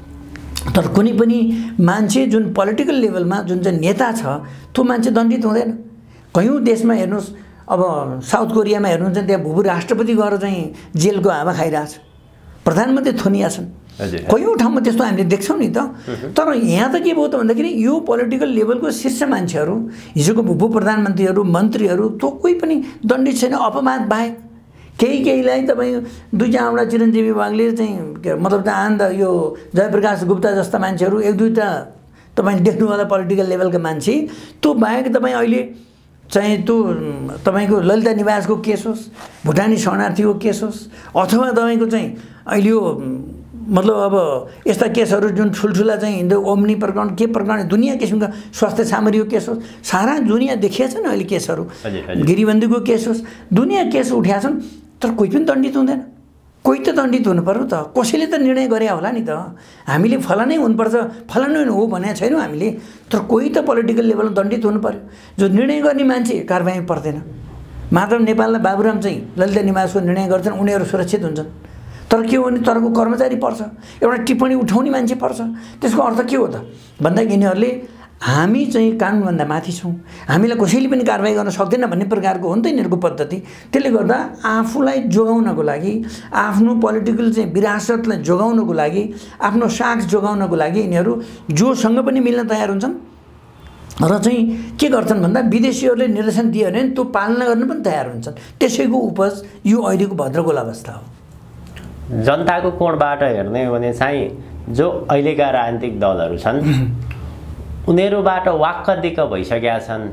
तर कुनै पनि मान्छे जुन पोलिटिकल लेभलमा जुन चाहिँ नेता छ त्यो मान्छे दण्डित हुँदैन। कयौँ देशमा हेर्नुहोस् अब साउथ कोरियामा हेर्नुहुन्छ त्यहाँ भूभू राष्ट्रपति गएर चाहिँ जेलको हावा खाइरहेछ प्रधानमन्त्री थुनिया छन्। कयौँ ठाउँमा त्यस्तो हामीले देख्छौँ नि त। तर यहाँ त के भयो त भन्दाखेरि यो पोलिटिकल लेभलको शीर्ष मान्छेहरू हिजोको भूभू प्रधानमन्त्रीहरू मन्त्रीहरू त्यो कोही पनि दण्डित छैन अपवाद बाहेक। केही केहीलाई तपाईँ दुई चारवटा चिरञ्जीवी बागले चाहिँ मतलब त आन्द यो जयप्रकाश गुप्ता जस्ता मान्छेहरू एक दुईवटा तपाईँले देख्नुभयो पोलिटिकल लेभलका मान्छे त्यो बाहेक तपाईँ अहिले चाहे त्यो तपाईँको ललिता निवासको केस होस् भुटानी शरणार्थीको केस होस् अथवा तपाईँको चाहिँ अहिले यो मतलब अब यस्ता केसहरू जुन ठुल्ठुला चाहिँ हिन्दू ओम्नी प्रकरण के प्रकरण दुनियाँ किसिमका स्वास्थ्य सामग्रीको केस होस् सारा दुनियाँ देखिया छन् अहिले केसहरू। गिरीबन्दीको केस होस् दुनियाँ केस उठ्या छन् तर कोही पनि दण्डित हुँदैन। कोही त दण्डित हुनु पर्यो त। कसैले त निर्णय गरे होला नि त। हामीले फलानै हुनुपर्छ फलानै हो भनेको छैनौँ हामीले। तर कोही त पोलिटिकल लेभलमा दण्डित हुनु पर्यो। जो निर्णय गर्ने मान्छे कारबाही पर्दैन। माधव नेपाललाई बाबुराम चाहिँ ललिता निवासको निर्णय गर्छन् उनीहरू सुरक्षित हुन्छन्। तर के हो भने तरको कर्मचारी पर्छ एउटा टिप्पणी उठाउने मान्छे पर्छ। त्यसको अर्थ के हो त भन्दा यिनीहरूले हामी चाहिँ कानुनभन्दा माथि छौँ हामीलाई कसैले पनि कारबाही गर्न सक्दैन भन्ने प्रकारको हो नि त यिनीहरूको पद्धति। त्यसले गर्दा आफूलाई जोगाउनको लागि आफ्नो पोलिटिकल चाहिँ विरासतलाई जोगाउनको लागि आफ्नो साख जोगाउनको लागि यिनीहरू जोसँग पनि मिल्न तयार हुन्छन् र चाहिँ के गर्छन् भन्दा विदेशीहरूले निर्देशन दियो भने त्यो पालना गर्न पनि तयार हुन्छन्। त्यसैको उपज यो अहिलेको भद्रगोल अवस्था हो। जनताको कोणबाट हेर्ने हो भने चाहिँ जो अहिलेका राजनीतिक दलहरू छन् उनीहरूबाट वाक्क दिक्क भइसकेका छन्।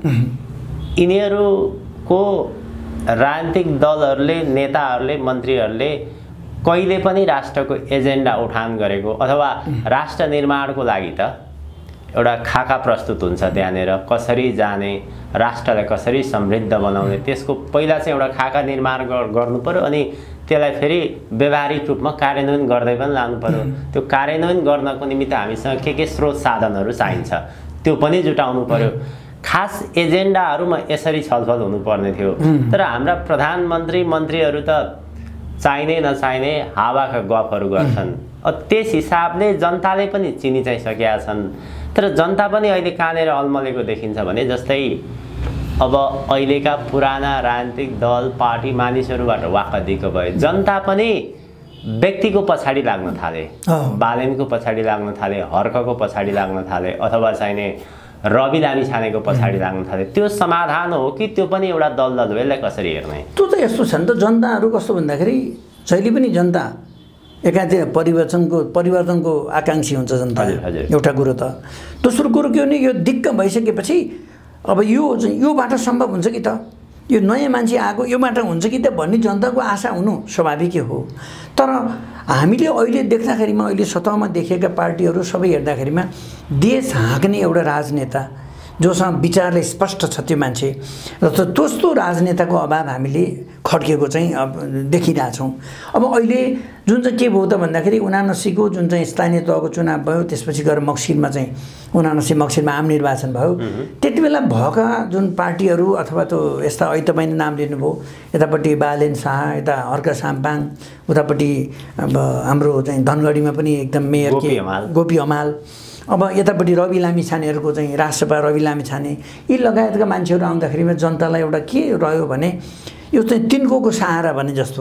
यिनीहरूको राजनीतिक दलहरूले नेताहरूले मन्त्रीहरूले कहिले पनि राष्ट्रको एजेन्डा उठान गरेको अथवा राष्ट्र निर्माणको लागि त एउटा खाका प्रस्तुत हुन्छ त्यहाँनिर कसरी जाने राष्ट्रलाई कसरी समृद्ध बनाउने त्यसको पहिला चाहिँ एउटा खाका निर्माण गर्नु पर्यो अनि त्यसलाई फेरि व्यावहारिक रूपमा कार्यान्वयन गर्दै पनि लानु पर्यो। त्यो कार्यान्वयन गर्नको निमित्त हामीसँग के के स्रोत साधनहरू चाहिन्छ त्यो पनि जुटाउनु पर्यो। खास एजेन्डाहरूमा यसरी छलफल हुनुपर्ने थियो तर हाम्रा प्रधानमन्त्री मन्त्रीहरू त चाहिने नचाहिने हावाका गफहरू गर्छन्। त्यस हिसाबले जनताले पनि चिनी चाहिँ सकेका छन् तर जनता पनि अहिले कहाँनिर अल्मलेको देखिन्छ भने जस्तै अब अहिलेका पुराना राजनीतिक दल पार्टी मानिसहरूबाट वाक्क दिक्क भए जनता पनि व्यक्तिको पछाडि लाग्न थाले, बालेनको पछाडि लाग्न थाले, हर्कको पछाडि लाग्न थाले अथवा चाहिने रवि लामिछानेको पछाडि लाग्न थाले। त्यो समाधान हो कि त्यो पनि एउटा दलदल हो? यसलाई कसरी हेर्ने? त्यो त यस्तो छ नि त जनताहरू कस्तो भन्दाखेरि जहिले पनि जनता एकातिर परिवर्तनको परिवर्तनको आकाङ्क्षी हुन्छ जनता एउटा कुरो त। दोस्रो कुरो के हो भने यो दिक्क भइसकेपछि अब यो योबाट सम्भव हुन्छ कि त यो नयाँ मान्छे आएको योबाट हुन्छ कि त भन्ने जनताको आशा हुनु स्वाभाविकै हो। तर हामीले अहिले देख्दाखेरिमा अहिले सतहमा देखेका पार्टीहरू सबै हेर्दाखेरिमा देश हाँक्ने एउटा राजनेता जोसँग विचारले स्पष्ट छ त्यो मान्छे र त्यस्तो राजनेताको अभाव हामीले खड्केको चाहिँ अब देखिरहेछौँ। अब अहिले जुन चाहिँ के भयो त भन्दाखेरि उनासीको जुन चाहिँ स्थानीय तहको चुनाव भयो त्यसपछि गएर मक्सिरमा चाहिँ उनासी मक्सिरमा आम निर्वाचन भयो। त्यति बेला भएका जुन पार्टीहरू अथवा त्यो यस्ता अहिले तपाईँले नाम लिनुभयो यतापट्टि बालेन शाह यता हर्क साम्पाङ उतापट्टि अब हाम्रो चाहिँ धनगढीमा पनि एकदम मेयर के गोपी हमाल अब यतापट्टि रवि लामिछानेहरूको चाहिँ राष्ट्रपा रवि लामिछाने यी लगायतका मान्छेहरू आउँदाखेरिमा जनतालाई एउटा के रह्यो भने यो चाहिँ तिनको सहारा भने जस्तो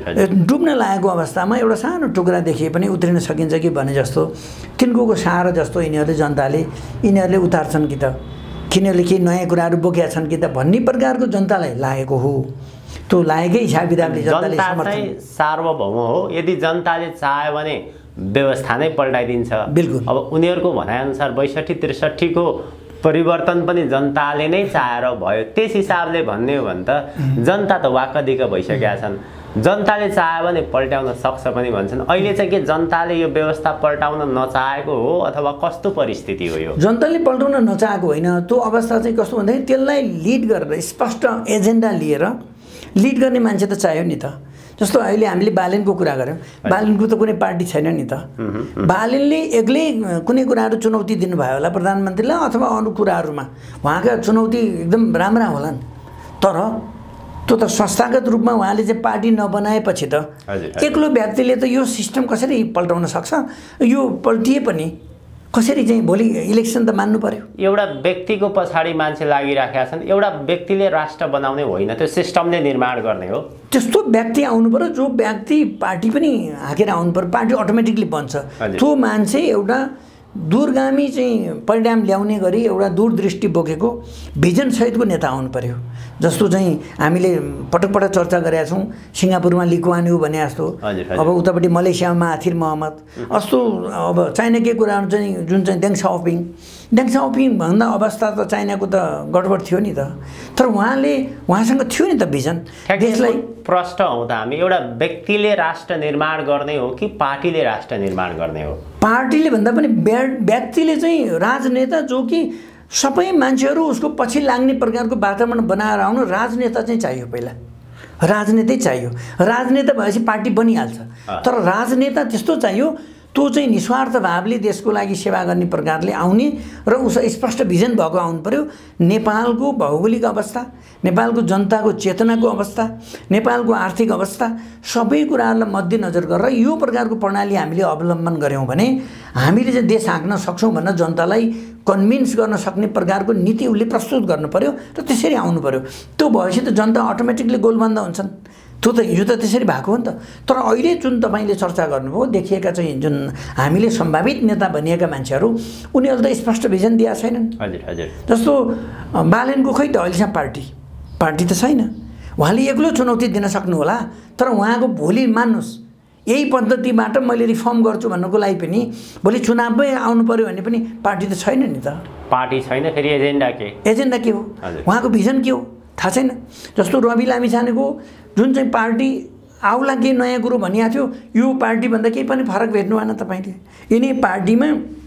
डुब्न लागेको अवस्थामा एउटा सानो टुक्रा देखिए पनि उत्रिन सकिन्छ कि भने जस्तो तिनको सहारा जस्तो यिनीहरूले जनताले यिनीहरूले उतार्छन् कि त किनीहरूले केही नयाँ कुराहरू बोकेका छन् कि त भन्ने प्रकारको जनतालाई लागेको हो। त्यो लागेकै हिसाब किताबले जनताले समर्थन सार्वभौम हो। यदि जनताले चाह्यो भने व्यवस्था नै पल्टाइदिन्छ। बिल्कुल। अब उनीहरूको भनाइअनुसार बैसठी त्रिसठीको परिवर्तन पनि जनताले नै चाहेर भयो। त्यस हिसाबले भन्ने हो भने त जनता त वाक्क दिक्क भइसकेका छन्। जनताले चाह्यो भने पल्ट्याउन सक्छ पनि भन्छन्। अहिले चाहिँ के जनताले यो व्यवस्था पल्टाउन नचाहेको हो अथवा कस्तो परिस्थिति हो यो? जनताले पल्टाउन नचाहेको होइन। त्यो अवस्था चाहिँ कस्तो भन्दाखेरि त्यसलाई लिड गरेर स्पष्ट एजेन्डा लिएर लिड गर्ने मान्छे त चाहियो नि त। जस्तो अहिले हामीले बालेनको कुरा गऱ्यौँ, बालेनको त कुनै पार्टी छैन नि त। बालेनले एक्लै कुनै कुराहरू चुनौती दिनुभयो होला प्रधानमन्त्रीलाई अथवा अरू कुराहरूमा उहाँका चुनौती एकदम राम्रा होलान् तर त्यो त संस्थागत रूपमा उहाँले चाहिँ पार्टी नबनाएपछि त एक्लो व्यक्तिले त यो सिस्टम कसरी पल्टाउन सक्छ? यो पल्टिए पनि कसरी चाहिँ भोलि इलेक्सन त मान्नु पर्यो। एउटा व्यक्तिको पछाडि मान्छे लागिराखेका छन्। एउटा व्यक्तिले राष्ट्र बनाउने होइन, त्यो सिस्टमले निर्माण गर्ने हो। त्यस्तो व्यक्ति आउनु पर्यो जो व्यक्ति पार्टी पनि हाँकेर आउनु पर्यो, पार्टी अटोमेटिकली बन्छ। त्यो मान्छे एउटा दूरगामी चाहिँ परिणाम ल्याउने गरी एउटा दूरदृष्टि बोकेको भिजन सहितको नेता आउनु पर्यो। जस्तो चाहिँ हामीले पटक पटक चर्चा गरेका छौँ सिङ्गापुरमा ली कुआन यू भने जस्तो, अब उतापट्टि मलेसियामा महाथिर मोहम्मद, अस्तो अब चाइनाकै कुराहरू चाहिँ जुन चाहिँ देङ साओपिङ देङ साओपिङ भन्दा अवस्था त चाइनाको त गडबड थियो नि त। तर उहाँले उहाँसँग थियो नि त भिजन। देशलाई प्रश्न आउँदा हामी एउटा व्यक्तिले राष्ट्र निर्माण गर्ने हो कि पार्टीले राष्ट्र निर्माण गर्ने हो? पार्टीले भन्दा पनि व्यक्तिले चाहिँ राजनेता जो कि सबै मान्छेहरू उसको पछि लाग्ने प्रकारको वातावरण बनाएर आउनु राजनेता चाहिँ चाहियो। पहिला राजनेतै चाहियो। राजनेता भएपछि पार्टी बनिहाल्छ। तर राजनेता त्यस्तो चाहियो त्यो चाहिँ निस्वार्थ भावले देशको लागि सेवा गर्ने प्रकारले आउने र उस स्पष्ट भिजन भएको आउनु पर्यो। नेपालको भौगोलिक अवस्था, नेपालको जनताको चेतनाको अवस्था, नेपालको आर्थिक अवस्था सबै कुराहरूलाई मध्यनजर गरेर यो प्रकारको प्रणाली हामीले अवलम्बन गऱ्यौँ भने हामीले चाहिँ देश हाँक्न सक्छौँ भनेर जनतालाई कन्भिन्स गर्न सक्ने प्रकारको नीति उसले प्रस्तुत गर्नु पर्यो र त्यसरी आउनु पर्यो। त्यो भएपछि त जनता अटोमेटिकली गोलबन्द हुन्छन्। त्यो त हिजो त त्यसरी भएको हो नि त। तर अहिले जुन तपाईँले चर्चा गर्नुभयो देखिएका चाहिँ जुन हामीले सम्भावित नेता भनिएका मान्छेहरू उनीहरूले त स्पष्ट भिजन दिएका छैनन्। हजुर हजुर। जस्तो बालेनको खोइ त अहिलेसम्म पार्टी पार्टी त छैन। उहाँले एक्लो चुनौती दिन सक्नु होला, तर उहाँको भोलि मान्नुहोस् यही पद्धतिबाट मैले रिफर्म गर्छु भन्नुको लागि पनि भोलि चुनावमै आउनु पर्यो भने पनि पार्टी त छैन नि त। पार्टी छैन, फेरि एजेन्डा के एजेन्डा के हो, उहाँको भिजन के हो थाहा छैन। जस्तो रवि लामिछानेको जुन चाहिँ पार्टी आउला केही नयाँ कुरो भनिएको थियो, यो पार्टीभन्दा केही पनि फरक भेट्नु भएन तपाईँले। यिनै पार्टीमा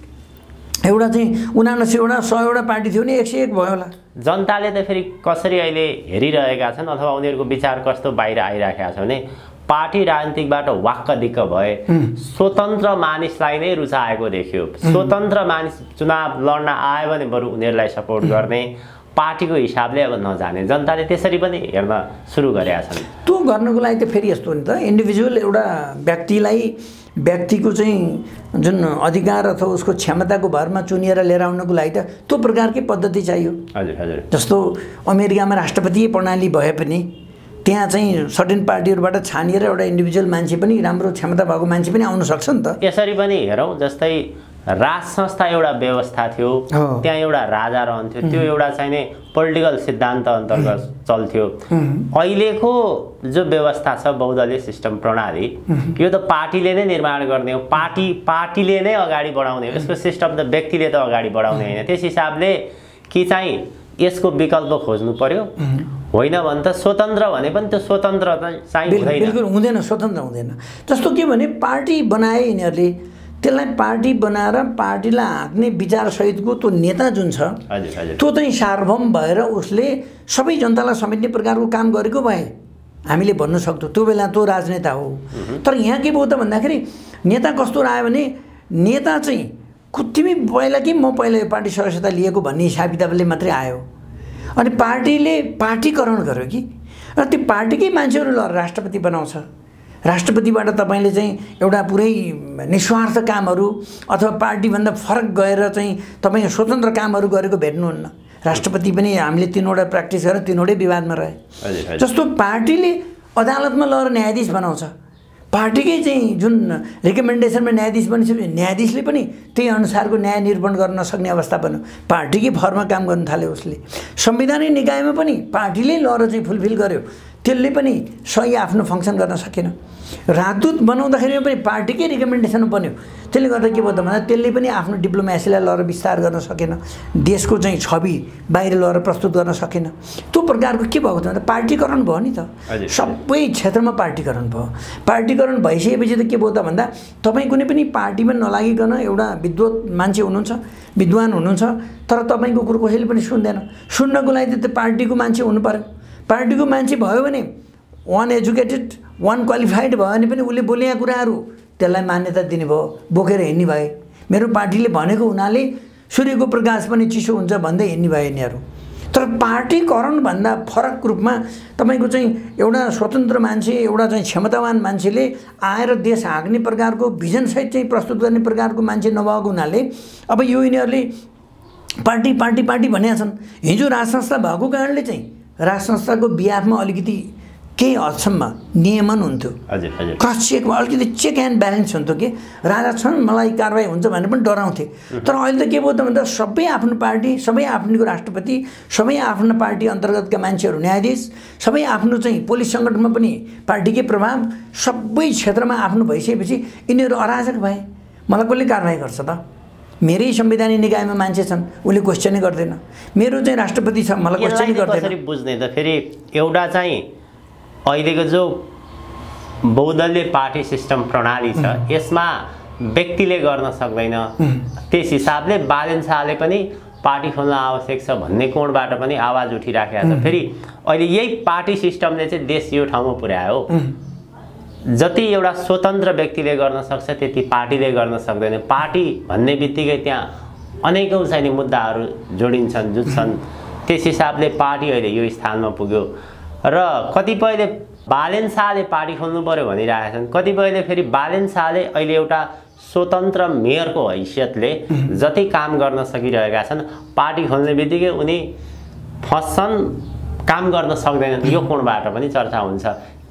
एउटा चाहिँ उनासीवटा सयवटा पार्टी थियो नि एक सय एक भयो होला। जनताले त फेरि कसरी अहिले हेरिरहेका छन् अथवा उनीहरूको विचार कस्तो बाहिर आइरहेका छ भने पार्टी राजनीतिकबाट वाक्क दिक्क भए स्वतन्त्र मानिसलाई नै रुचाएको देखियो। स्वतन्त्र मानिस चुनाव लड्न आयो भने बरु उनीहरूलाई सपोर्ट गर्ने, पार्टीको हिसाबले अब नजाने, जनताले त्यसरी पनि हेर्न सुरु गरेका छन्। त्यो गर्नको लागि त फेरि यस्तो नि त, इन्डिभिजुअल एउटा व्यक्तिलाई व्यक्तिको चाहिँ जुन अधिकार अथवा उसको क्षमताको भरमा चुनिएर लिएर आउनको लागि त त्यो प्रकारकै पद्धति चाहियो। हजुर हजुर। जस्तो अमेरिकामा राष्ट्रपतीय प्रणाली भए पनि त्यहाँ चाहिँ सर्टेन पार्टीहरूबाट छानिएर एउटा इन्डिभिजुअल मान्छे पनि राम्रो क्षमता भएको मान्छे पनि आउन सक्छ नि त। यसरी पनि हेरौँ, जस्तै राज संस्था एउटा व्यवस्था थियो, त्यहाँ एउटा राजा रहन्थ्यो, त्यो एउटा चाहिँ नै पोलिटिकल सिद्धान्त अन्तर्गत चल्थ्यो। अहिलेको जो व्यवस्था छ बहुदलीय सिस्टम प्रणाली, यो त पार्टीले नै निर्माण गर्ने हो, पार्टी पार्टीले नै अगाडि बढाउने हो, यसको सिस्टम त व्यक्तिले त अगाडि बढाउने होइन। त्यस हिसाबले कि चाहिँ यसको विकल्प खोज्नु पर्यो, होइन भने त स्वतन्त्र भने पनि त्यो स्वतन्त्र चाहिँ हुँदैन। बिल्कुल हुँदैन, स्वतन्त्र हुँदैन। जस्तो के भने पार्टी बनाए यिनीहरूले, त्यसलाई पार्टी बनाएर पार्टीलाई हाँक्ने विचारसहितको त्यो नेता जुन छ त्यो चाहिँ सार्वभौम भएर उसले सबै जनतालाई समेट्ने प्रकारको काम गरेको भए हामीले भन्न सक्छौँ त्यो बेला त्यो राजनेता हो। तर यहाँ के भयो त भन्दाखेरि नेता कस्तो आयो भने नेता चाहिँ तिमी पहिला कि म पहिला यो पार्टी सदस्यता लिएको भन्ने हिसाब किताबले मात्रै आयो, अनि पार्टीले पार्टीकरण गर्यो कि, र त्यो पार्टीकै मान्छेहरू ल राष्ट्रपति बनाउँछ। राष्ट्रपतिबाट तपाईँले चाहिँ एउटा पुरै निस्वार्थ कामहरू अथवा पार्टीभन्दा फरक गएर चाहिँ तपाईँ स्वतन्त्र कामहरू गरेको भेट्नुहुन्न। राष्ट्रपति पनि हामीले तिनवटा प्र्याक्टिस गरेर तिनवटै विवादमा रहे। जस्तो पार्टीले अदालतमा लगेर न्यायाधीश बनाउँछ, पार्टीकै चाहिँ जुन रिकमेन्डेसनमा न्यायाधीश बनिसक्यो न्यायाधीशले पनि त्यही अनुसारको न्याय निरूपण गर्न नसक्ने अवस्था बन्यो, पार्टीकै फर्ममा काम गर्न थाल्यो उसले। संवैधानिक निकायमा पनि पार्टीले लगेर चाहिँ फुलफिल गर्यो, त्यसले पनि सही आफ्नो फङ्सन गर्न सकेन। राजदूत बनाउँदाखेरि पनि पार्टीकै रिकमेन्डेसन बन्यो, त्यसले गर्दा के भयो त भन्दा त्यसले पनि आफ्नो डिप्लोमेसीलाई लगेर विस्तार गर्न सकेन, देशको चाहिँ छवि बाहिर लगेर प्रस्तुत गर्न सकेन। त्यो प्रकारको के भएको त भन्दा पार्टीकरण भयो नि त, सबै क्षेत्रमा पार्टीकरण भयो। पार्टीकरण भइसकेपछि त के भयो त भन्दा तपाईँ कुनै पनि पार्टीमा नलागिकन एउटा विद्वत मान्छे हुनुहुन्छ, विद्वान हुनुहुन्छ, तर तपाईँको कुरो कसैले पनि सुन्दैन। सुन्नको लागि त पार्टीको मान्छे हुनु पर्यो। पार्टीको मान्छे भयो भने वान एजुकेटेड वान क्वालिफाइड भयो भने पनि उसले बोलेका कुराहरू त्यसलाई मान्यता दिने भयो, बोकेर हिँड्ने भए। मेरो पार्टीले भनेको हुनाले सूर्यको प्रकाश पनि चिसो हुन्छ भन्दै हिँड्ने भए यिनीहरू। तर पार्टीकरणभन्दा फरक रूपमा तपाईँको चाहिँ एउटा स्वतन्त्र मान्छे, एउटा चाहिँ क्षमतावान मान्छेले आएर देश हाँक्ने प्रकारको भिजनसहित चाहिँ प्रस्तुत गर्ने प्रकारको मान्छे नभएको हुनाले अब यो यिनीहरूले पार्टी पार्टी पार्टी भनेका छन्। हिजो राज संस्था भएको कारणले चाहिँ राज संस्थाको बिहाफमा अलिकति केही हदसम्म नियमन हुन्थ्यो, क्रस चेकमा अलिकति चेक एन्ड ब्यालेन्स हुन्थ्यो कि राजा छन् मलाई कारवाही हुन्छ भनेर पनि डराउँथे। तर अहिले त के भयो त भन्दा सबै आफ्नो पार्टी, सबै आफ्नोको राष्ट्रपति, सबै आफ्नो पार्टी अन्तर्गतका मान्छेहरू न्यायाधीश, सबै आफ्नो चाहिँ पुलिस सङ्गठनमा पनि पार्टीकै प्रभाव, सबै क्षेत्रमा आफ्नो भइसकेपछि यिनीहरू अराजक भए। मलाई कसले कारवाही गर्छ त? मेरै संवैधानिक निकायमा मान्छे छन्, उसले क्वेसनै गर्दैन। मेरो चाहिँ राष्ट्रपति छ, मलाई क्वेसनै गर्दैन। कसरी बुझ्ने त? फेरि एउटा चाहिँ अहिलेको जो बहुदलीय पार्टी सिस्टम प्रणाली छ यसमा व्यक्तिले गर्न सक्दैन, त्यस हिसाबले बालेन शाहले पनि पार्टी खोल्न आवश्यक छ भन्ने कोणबाट पनि आवाज उठिराखेको छ। फेरि अहिले यही पार्टी सिस्टमले चाहिँ देश यो ठाउँमा पुर्यायो। जति एउटा स्वतन्त्र व्यक्तिले गर्न सक्छ त्यति पार्टीले गर्न सक्दैन। पार्टी भन्ने बित्तिकै त्यहाँ अनेकौँ चाहिँ मुद्दाहरू जोडिन्छन्, जुट्छन्। त्यस हिसाबले पार्टी अहिले यो स्थानमा पुग्यो र कतिपयले बालेन शाहले पार्टी खोल्नु पर्यो भनिरहेका छन्, कतिपयले फेरि बालेन शाहले अहिले एउटा स्वतन्त्र मेयरको हैसियतले जति काम गर्न सकिरहेका छन् पार्टी खोल्ने बित्तिकै उनी फस्छन्, काम गर्न सक्दैनन्। यो कोणबाट पनि चर्चा हुन्छ।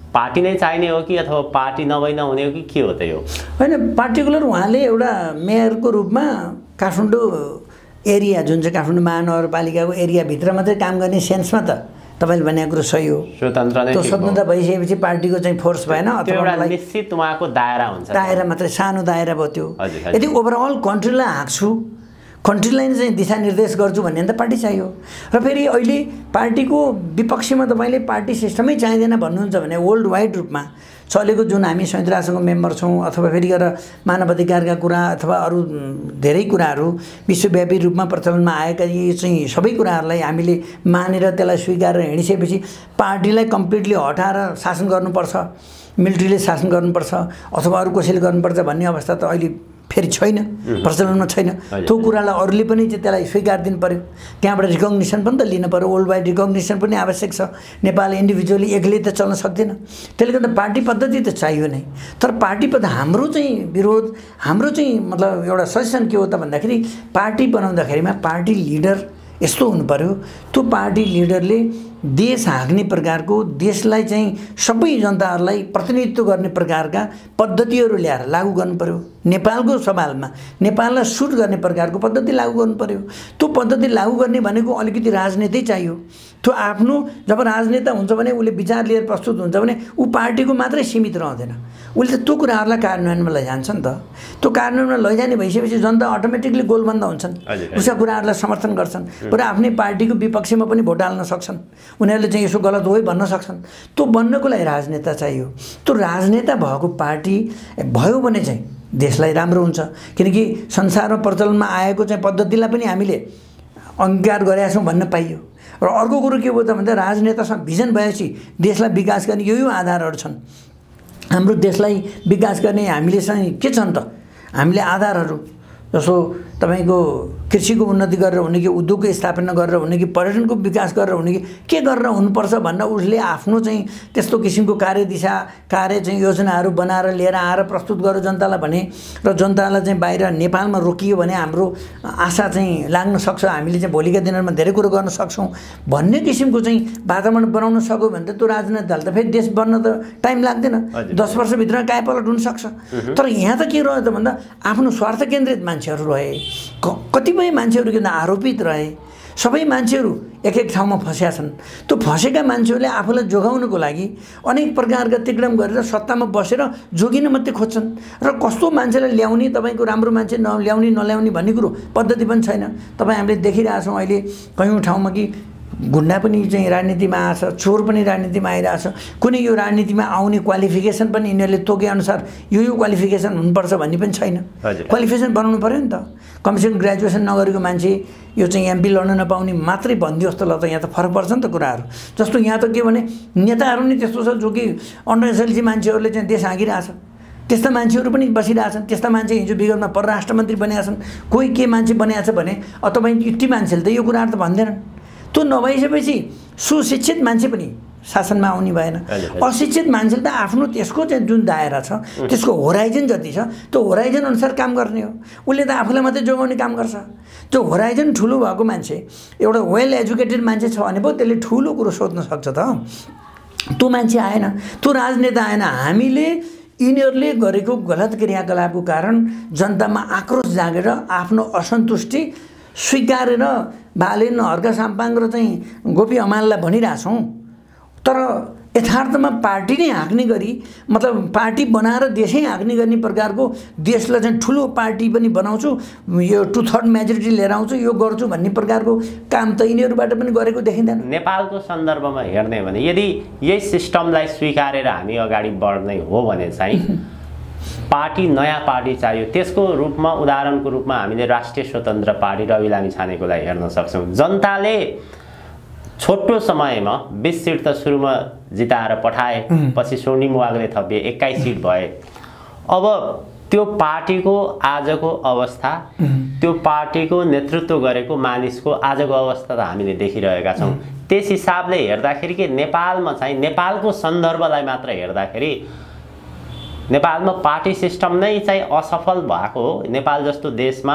पार्टी नै चाहिने हो कि अथवा पार्टी नभई नहुने हो कि के हो त यो? होइन, पार्टिकुलर उहाँले एउटा मेयरको रूपमा काठमाडौँ एरिया जुन चाहिँ काठमाडौँ महानगरपालिकाको एरियाभित्र मात्रै काम गर्ने सेन्समा त तपाईँले भनेको कुरो सही हो। स्वतन्त्र नै त्यो स्वतन्त्र भइसकेपछि पार्टीको चाहिँ फोर्स भएन अथवा निश्चित उहाँको दायरा हुन्छ, दायरा मात्रै सानो दायरा भयो त्यो। यदि ओभरअल कन्ट्रीलाई हाँक्छु, कन्ट्रीलाई नै चाहिँ दिशानिर्देश गर्छु भन्ने त पार्टी चाहियो। र फेरि अहिले पार्टीको विपक्षमा तपाईँले पार्टी सिस्टमै चाहिँदैन भन्नुहुन्छ भने वर्ल्ड वाइड रूपमा चलेको जुन हामी संयुक्त राष्ट्रको मेम्बर छौँ अथवा फेरि गएर मानव अधिकारका कुरा अथवा अरू धेरै कुराहरू विश्वव्यापी रूपमा प्रचलनमा आएका यी चाहिँ सबै कुराहरूलाई हामीले मानेर त्यसलाई स्वीकारेर हिँडिसकेपछि पार्टीलाई कम्प्लिटली हटाएर शासन गर्नुपर्छ, मिलिट्रीले शासन गर्नुपर्छ अथवा अरू कसैले गर्नुपर्छ भन्ने अवस्था त अहिले फेरि छैन, प्रचलनमा छैन। त्यो कुरालाई अरूले पनि चाहिँ त्यसलाई स्वीकार दिनु पऱ्यो, त्यहाँबाट रिकग्निसन पनि त लिनु पऱ्यो, वर्ल्ड वाइड रिकग्निसन पनि आवश्यक छ। नेपाल इन्डिभिजुअली एक्लै त चल्न सक्दैन, त्यसले गर्दा पार्टी पद्धति त चाहियो नै। तर पार्टी पद्धति हाम्रो चाहिँ विरोध, हाम्रो चाहिँ मतलब एउटा सजेसन के हो त भन्दाखेरि पार्टी बनाउँदाखेरिमा पार्टी लिडर यस्तो हुनु पऱ्यो, त्यो पार्टी लिडरले देश हाँक्ने प्रकारको, देशलाई चाहिँ सबै जनताहरूलाई प्रतिनिधित्व गर्ने प्रकारका पद्धतिहरू ल्याएर लागू गर्नु पऱ्यो। नेपालको सवालमा नेपाललाई सुट गर्ने प्रकारको पद्धति लागू गर्नु पऱ्यो। त्यो पद्धति लागू गर्ने भनेको अलिकति राजनीति चाहियो। त्यो आफ्नो जब राजनेता हुन्छ भने उसले विचार लिएर प्रस्तुत हुन्छ भने ऊ पार्टीको मात्रै सीमित रहँदैन, उसले त त्यो कुराहरूलाई कार्यान्वयनमा लैजान्छ नि त। त्यो कार्यान्वयनमा लैजाने भइसकेपछि जनता अटोमेटिकली गोलबन्द हुन्छन्, उसका कुराहरूलाई समर्थन गर्छन्, पुरा आफ्नै पार्टीको विपक्षमा पनि भोट हाल्न सक्छन्, उनीहरूले चाहिँ यसो गलत हो भन्न सक्छन्। त्यो बन्नको लागि राजनेता चाहियो। त्यो राजनेता भएको पार्टी भयो भने चाहिँ देशलाई राम्रो हुन्छ, किनकि संसारमा प्रचलनमा आएको चाहिँ पद्धतिलाई पनि हामीले अङ्गीकार गरेका छौँ भन्न पाइयो। र अर्को कुरो के भयो त भन्दा राजनेतासँग भिजन भएपछि देशलाई विकास गर्ने यो यो आधारहरू छन्। हाम्रो देशलाई विकास गर्ने हामीले चाहिँ के छन् त, हामीले आधारहरू जसो तपाईँको कृषिको उन्नति गरेर हुने कि उद्योगको स्थापना गरेर हुने कि पर्यटनको विकास गरेर हुने कि के गरेर हुनुपर्छ भनेर उसले आफ्नो चाहिँ त्यस्तो किसिमको कार्यदिशा कार्य चाहिँ योजनाहरू बनाएर लिएर आएर प्रस्तुत गरेर जनतालाई भने र जनतालाई चाहिँ बाहिर नेपालमा रोकियो भने हाम्रो आशा चाहिँ लाग्न सक्छ, हामीले चाहिँ भोलिका दिनहरूमा धेरै कुरो गर्न सक्छौँ भन्ने किसिमको चाहिँ वातावरण बनाउन सक्यो भने त त्यो राजनीति दल त फेरि देश बन्न त टाइम लाग्दैन, दस वर्षभित्र कायापलट हुनसक्छ। तर यहाँ त के रह्यो त भन्दा आफ्नो स्वार्थ केन्द्रित मान्छेहरू रहे, कतिपय मान्छेहरू किन आरोपित रहे, सबै मान्छेहरू एक एक ठाउँमा फँसेका छन्। त्यो फँसेका मान्छेहरूले आफूलाई जोगाउनको लागि अनेक प्रकारका तिक्रम गरेर सत्तामा बसेर जोगिन मात्रै खोज्छन् र कस्तो मान्छेलाई ल्याउने, तपाईँको राम्रो मान्छे नल्याउने नल्याउने भन्ने कुरो पद्धति पनि छैन। तपाईँ हामीले देखिरहेछौँ अहिले कयौँ ठाउँमा कि गुन्डा पनि चाहिँ राजनीतिमा आएछ, चोर पनि राजनीतिमा आइरहेछ। कुनै यो राजनीतिमा आउने क्वालिफिकेसन पनि यिनीहरूले तोकेअनुसार यो यो क्वालिफिकेसन हुनुपर्छ भन्ने पनि छैन। क्वालिफिकेसन बनाउनु पऱ्यो नि त। कमसेकम ग्रेजुएसन नगरेको मान्छे यो चाहिँ एमपी लड्न नपाउने मात्रै भनिदियो जस्तो लाग्छ। यहाँ त फरक पर्छ नि त कुराहरू। जस्तो यहाँ त के भने नेताहरू नै त्यस्तो छ जो कि अन्डर एसएलसी मान्छेहरूले चाहिँ देश हाँकिरहेछ, त्यस्ता मान्छेहरू पनि बसिरहेछन्। त्यस्ता मान्छे हिजो विगतमा परराष्ट्र मन्त्री बनेका छन्, कोही के मान्छे बनेको छ भने तपाईँ यति मान्छेले त यो कुराहरू त भन्दैनन्। त्यो नभइसकेपछि सुशिक्षित मान्छे पनि शासनमा आउने भएन। अशिक्षित मान्छेले त आफ्नो त्यसको चाहिँ जुन दायरा छ, त्यसको होराइजन जति छ त्यो होराइजन अनुसार काम गर्ने हो। उसले त आफूलाई मात्रै जोगाउने काम गर्छ। त्यो होराइजन ठुलो भएको मान्छे, एउटा वेल एजुकेटेड मान्छे छ भने पो त्यसले ठुलो कुरो सोध्न सक्छ त। त्यो मान्छे आएन, त्यो राजनेता आएन। हामीले यिनीहरूले गरेको गलत क्रियाकलापको कारण जनतामा आक्रोश जागेर आफ्नो असन्तुष्टि स्वीकारेर बालेन हर्का साम्पाङ र चाहिँ गोपी हमाललाई भनिरहेछौँ। तर यथार्थमा पार्टी नै हाँक्ने गरी, मतलब पार्टी बनाएर देशै हाँक्ने गर्ने प्रकारको देशलाई चाहिँ ठुलो पार्टी पनि बनाउँछु, यो टु थर्ड मेजोरिटी लिएर आउँछु, यो गर्छु भन्ने प्रकारको काम त यिनीहरूबाट पनि गरेको देखिँदैन। नेपालको सन्दर्भमा हेर्ने भने यदि यही सिस्टमलाई स्वीकारेर हामी अगाडि बढ्ने हो भने चाहिँ पार्टी नयाँ पार्टी चाहियो। त्यसको रूपमा उदाहरणको रूपमा हामीले राष्ट्रिय स्वतन्त्र पार्टी रवि लामिछानेकोलाई हेर्न सक्छौँ। जनताले छोटो समयमा बीस सिट त सुरुमा जिताएर पठाए, पछि स्वर्णिम वागले थपिए, एक्काइस सिट भए। अब त्यो पार्टीको आजको अवस्था, त्यो पार्टीको नेतृत्व गरेको मानिसको आजको अवस्था त हामीले देखिरहेका छौँ। त्यस हिसाबले हेर्दाखेरि के नेपालमा चाहिँ नेपालको सन्दर्भलाई मात्र हेर्दाखेरि नेपालमा पार्टी सिस्टम नै चाहिँ असफल भएको हो। नेपाल जस्तो देशमा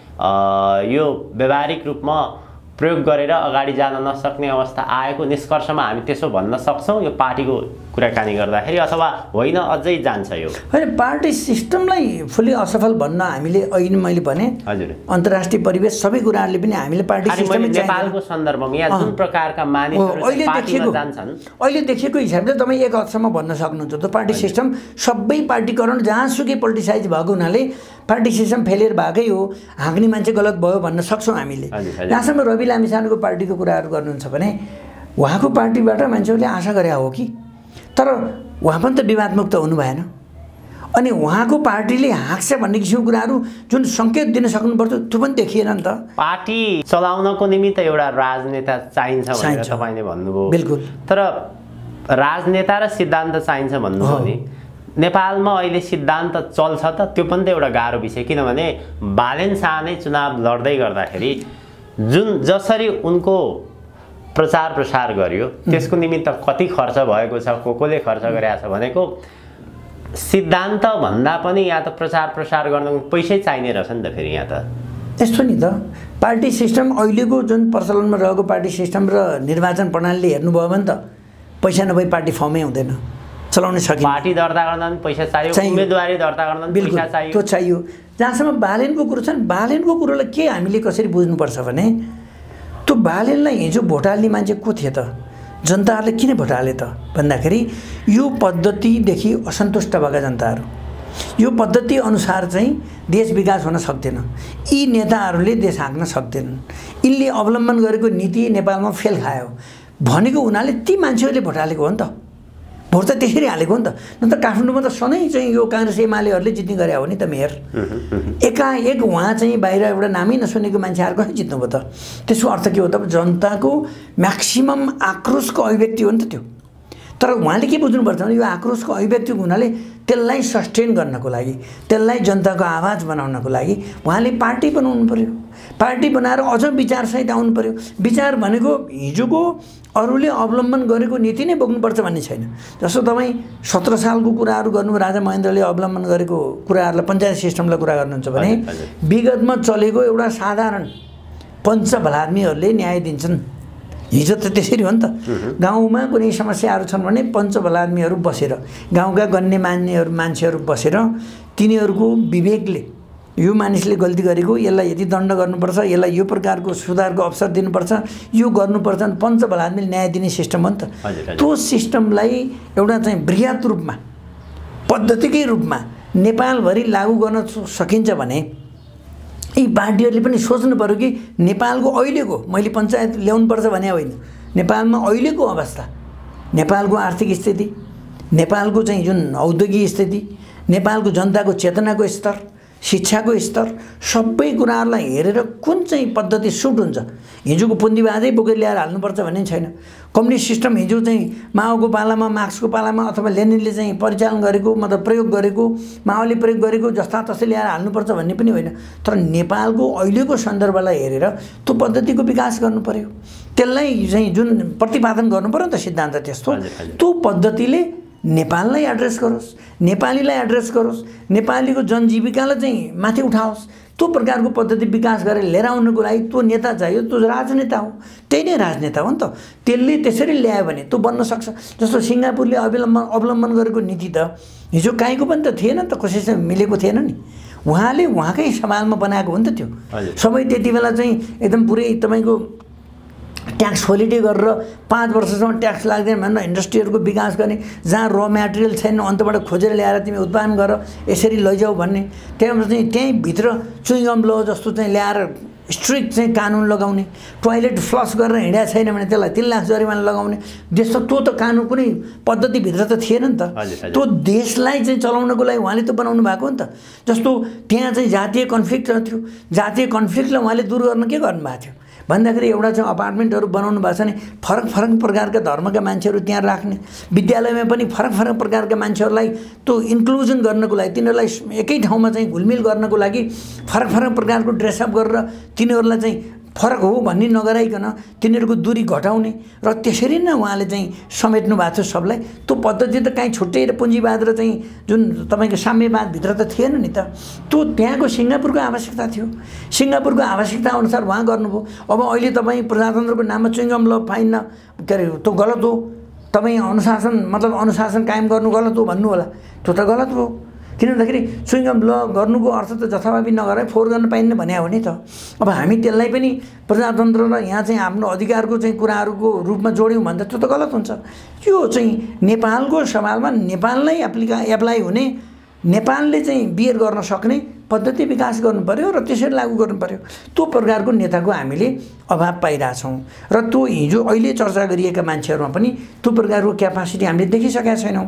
यो व्यावहारिक रूपमा प्रयोग गरेर अगाडि जान नसक्ने अवस्था आएको निष्कर्षमा हामी त्यसो भन्न सक्छौँ। यो पार्टीको कुराकानी गर्दाखेरि अथवा होइन अझै जान्छ यो? होइन, पार्टी सिस्टमलाई फुल्ली असफल भन्न हामीले अहिले मैले भने हजुर अन्तर्राष्ट्रिय परिवेश सबै कुराहरूले पनि हामीले पार्टी सिस्टमै नेपालको सन्दर्भमा यहाँ जुन प्रकारका मानिसहरू अहिले देखिएको जान्छन् अहिले देखिएको हिसाबले तपाईँ एक हदसम्म भन्न सक्नुहुन्छ त पार्टी सिस्टम सबै पार्टीकरण जहाँसुकै पोलिटिसाइज भएको हुनाले पार्टी सिस्टम फेलियर भएकै हो, हाँक्ने मान्छे गलत भयो भन्न सक्छौँ हामीले। जहाँसम्म रवि लामिछानेको पार्टीको कुराहरू गर्नुहुन्छ भने उहाँको पार्टीबाट मान्छेहरूले आशा गरे हो कि, तर उहाँ पनि त विवादमुक्त हुनु भएन। अनि उहाँको पार्टीले हाँक्छ भन्ने किसिमको कुराहरू जुन सङ्केत दिन सक्नुपर्छ त्यो पनि देखिएन नि त। पार्टी चलाउनको निमित्त एउटा राजनेता चाहिन्छ भनेर तपाईँले भन्नुभयो। बिल्कुल। तर राजनेता र सिद्धान्त चाहिन्छ भन्नुभयो नि, नेपालमा अहिले सिद्धान्त चल्छ त? त्यो पनि त एउटा गाह्रो विषय, किनभने बालेन शाह नै चुनाव लड्दै गर्दाखेरि जुन जसरी उनको प्रचार प्रसार गर्यो त्यसको निमित्त कति खर्च भएको छ, को कोले खर्च गरेको छ भनेको सिद्धान्त भन्दा पनि यहाँ त प्रचार प्रसार गर्न पैसै चाहिने रहेछ नि त। फेरि यहाँ त यस्तो नि त पार्टी सिस्टम अहिलेको जुन प्रचलनमा रहेको पार्टी सिस्टम र निर्वाचन प्रणालीले हेर्नुभयो भने त पैसा नभई पार्टी फर्मै हुँदैन, चलाउन सकिन्छ। पार्टी दर्ता गर्न पनि पैसा चाहियो, उम्मेदवारी दर्ता गर्न पनि पैसा चाहियो। त्यो चाहियो। जहाँसम्म बालेनको कुरो छ नि, बालेनको कुरोलाई के हामीले कसरी बुझ्नुपर्छ भने त्यो बालेनलाई हिजो भोट हाल्ने मान्छे को थिए त? जनताहरूले किन भोट हाले त भन्दाखेरि यो पद्धतिदेखि असन्तुष्ट भएका जनताहरू, यो पद्धति अनुसार चाहिँ देश विकास हुन सक्दैन, यी नेताहरूले देश हाँक्न सक्दैनन्, यिनले अवलम्बन गरेको नीति नेपालमा फेल खायो भनेको हुनाले ती मान्छेहरूले भोट हालेको हो नि त। भोट त त्यसरी हालेको हो नि त। न त काठमाडौँमा त सधैँ चाहिँ यो काङ्ग्रेस एमालेहरूले जित्ने गरे हो नि त मेयर। एकाएक उहाँ चाहिँ बाहिर एउटा नामै नसुनेको मान्छे आएर कसरी जित्नुभयो त? त्यसको अर्थ के हो त? जनताको म्याक्सिमम आक्रोशको अभिव्यक्ति हो नि त त्यो। तर उहाँले के बुझ्नुपर्छ भने यो आक्रोशको अभिव्यक्ति हुनाले त्यसलाई सस्टेन गर्नको लागि, त्यसलाई जनताको आवाज बनाउनको लागि उहाँले पार्टी बनाउनु पर्यो। पार्टी बनाएर अझ विचारसहित आउनु पर्यो। विचार भनेको हिजोको अरूले अवलम्बन गरेको नीति नै बोक्नुपर्छ भन्ने छैन। जस्तो तपाईँ सत्र सालको कुराहरू गर्नु, राजा महेन्द्रले अवलम्बन गरेको कुराहरूलाई पञ्चायत सिस्टमलाई कुरा गर्नुहुन्छ भने विगतमा चलेको एउटा साधारण पञ्चभलाद्मीहरूले न्याय दिन्छन्। हिजो त त्यसरी हो नि त। गाउँमा कुनै समस्याहरू छन् भने पञ्चभलाद्मीहरू बसेर, गाउँका गण्यमान्यहरू मान्छेहरू बसेर तिनीहरूको विवेकले यो मानिसले गल्ती गरेको, यसलाई यति दण्ड गर्नुपर्छ, यसलाई यो प्रकारको सुधारको अवसर दिनुपर्छ, यो गर्नुपर्छ, पञ्चभलाद्मीले न्याय दिने सिस्टम हो नि त। त्यो सिस्टमलाई एउटा चाहिँ बृहत रूपमा पद्धतिकै रूपमा नेपालभरि लागू गर्न सकिन्छ भने यी पार्टीहरूले पनि सोच्नु पर्यो कि नेपालको अहिलेको, मैले पञ्चायत ल्याउनुपर्छ भने होइन, नेपालमा अहिलेको अवस्था, नेपालको आर्थिक स्थिति, नेपालको चाहिँ जुन औद्योगिक स्थिति, नेपालको जनताको चेतनाको स्तर, शिक्षाको स्तर, सबै कुराहरूलाई हेरेर कुन चाहिँ पद्धति सुट हुन्छ। हिजोको पुँजीवादै बोकेर ल्याएर हाल्नुपर्छ भन्ने छैन। कम्युनिस्ट सिस्टम हिजो चाहिँ माओको पालामा, मार्क्सको पालामा अथवा लेनिनले चाहिँ परिचालन गरेको, मतलब प्रयोग गरेको, माओले प्रयोग गरेको जस्ता तस्तै ल्याएर हाल्नुपर्छ भन्ने पनि होइन। तर नेपालको अहिलेको सन्दर्भलाई हेरेर त्यो पद्धतिको विकास गर्नु पर्यो। त्यसलाई चाहिँ जुन प्रतिपादन गर्नु पर्यो नि त सिद्धान्त, त्यस्तो त्यो पद्धतिले नेपाललाई एड्रेस गरोस्, नेपालीलाई एड्रेस गरोस्, नेपालीको जनजीविकालाई चाहिँ माथि उठाओस्। त्यो प्रकारको पद्धति विकास गरेर लिएर आउनुको लागि त्यो नेता चाहियो। त्यो राजनेता हो, त्यही नै राजनेता हो नि त। त्यसले त्यसरी ल्यायो भने त्यो बन्न सक्छ। जस्तो सिङ्गापुरले अवलम्बन अवलम्बन गरेको नीति त हिजो काहीँको पनि त थिएन नि त, कसैसँग मिलेको थिएन नि। उहाँले उहाँकै समाजमा बनाएको हो नि त त्यो। सबै त्यति बेला चाहिँ एकदम पुरै तपाईँको ट्याक्स होलिडे गरेर पाँच वर्षसम्म ट्याक्स लाग्दैन भनेर इन्डस्ट्रीहरूको विकास गर्ने, जहाँ र मेटेरियल छैन अन्तबाट खोजेर ल्याएर तिमी उत्पादन गर, यसरी लैजाऊ भन्ने। त्यहाँबाट चाहिँ त्यहीँभित्र चुइङम ल जस्तो चाहिँ ल्याएर स्ट्रिक्ट चाहिँ कानुन लगाउने, टोयलेट फ्लस गरेर हिँडेको छैन भने त्यसलाई तिन लाख जरिमाना लगाउने। देश त त्यो त कानुन कुनै पद्धतिभित्र त थिएन नि त। त्यो देशलाई चाहिँ चलाउनको लागि उहाँले त बनाउनु भएको नि त। जस्तो त्यहाँ चाहिँ जातीय कन्फ्लिक्ट थियो, जातीय कन्फ्लिक्टलाई उहाँले दूर गर्न के गर्नुभएको थियो भन्दाखेरि एउटा चाहिँ अपार्टमेन्टहरू बनाउनु भएको छ भने फरक फरक प्रकारका धर्मका मान्छेहरू त्यहाँ राख्ने, विद्यालयमा पनि फरक फरक प्रकारका मान्छेहरूलाई त्यो इन्क्लुजन गर्नको लागि, तिनीहरूलाई एकै ठाउँमा चाहिँ घुलमिल गर्नको लागि फरक फरक प्रकारको ड्रेसअप गरेर तिनीहरूलाई चाहिँ फरक हो भन्ने नगराइकन तिनीहरूको दूरी घटाउने र त्यसरी नै उहाँले चाहिँ समेट्नु भएको छ सबलाई। त्यो पद्धति त काहीँ छुट्टै र पुँजीवाद र चाहिँ जुन तपाईँको साम्यवादभित्र त थिएन नि त। त्यो त्यहाँको सिङ्गापुरको आवश्यकता थियो, सिङ्गापुरको आवश्यकता अनुसार उहाँ गर्नुभयो। अब अहिले तपाईँ प्रजातन्त्रको नाममा चुइङम ल फाइन, के अरे त्यो गलत हो। तपाईँ अनुशासन मतलब अनुशासन कायम गर्नु गलत हो भन्नु होला, त्यो त गलत हो। किन भन्दाखेरि चुइङगम ल गर्नुको अर्थ त जथाभावी नगरे फोहोर गर्न पाइन्न भने हो नि त। अब हामी त्यसलाई पनि प्रजातन्त्र र यहाँ चाहिँ आफ्नो अधिकारको चाहिँ कुराहरूको रूपमा जोड्यौँ भने त त्यो त गलत हुन्छ। यो चाहिँ नेपालको सवालमा नेपाललाई एप्लिका एप्लाई हुने, नेपालले चाहिँ बियर गर्न सक्ने पद्धति विकास गर्नु पर्यो र त्यसरी लागू गर्नु पर्यो। त्यो प्रकारको नेताको हामीले अभाव पाइरहेछौँ र त्यो हिजो अहिले चर्चा गरिएका मान्छेहरूमा पनि त्यो प्रकारको क्यापासिटी हामीले देखिसकेका छैनौँ।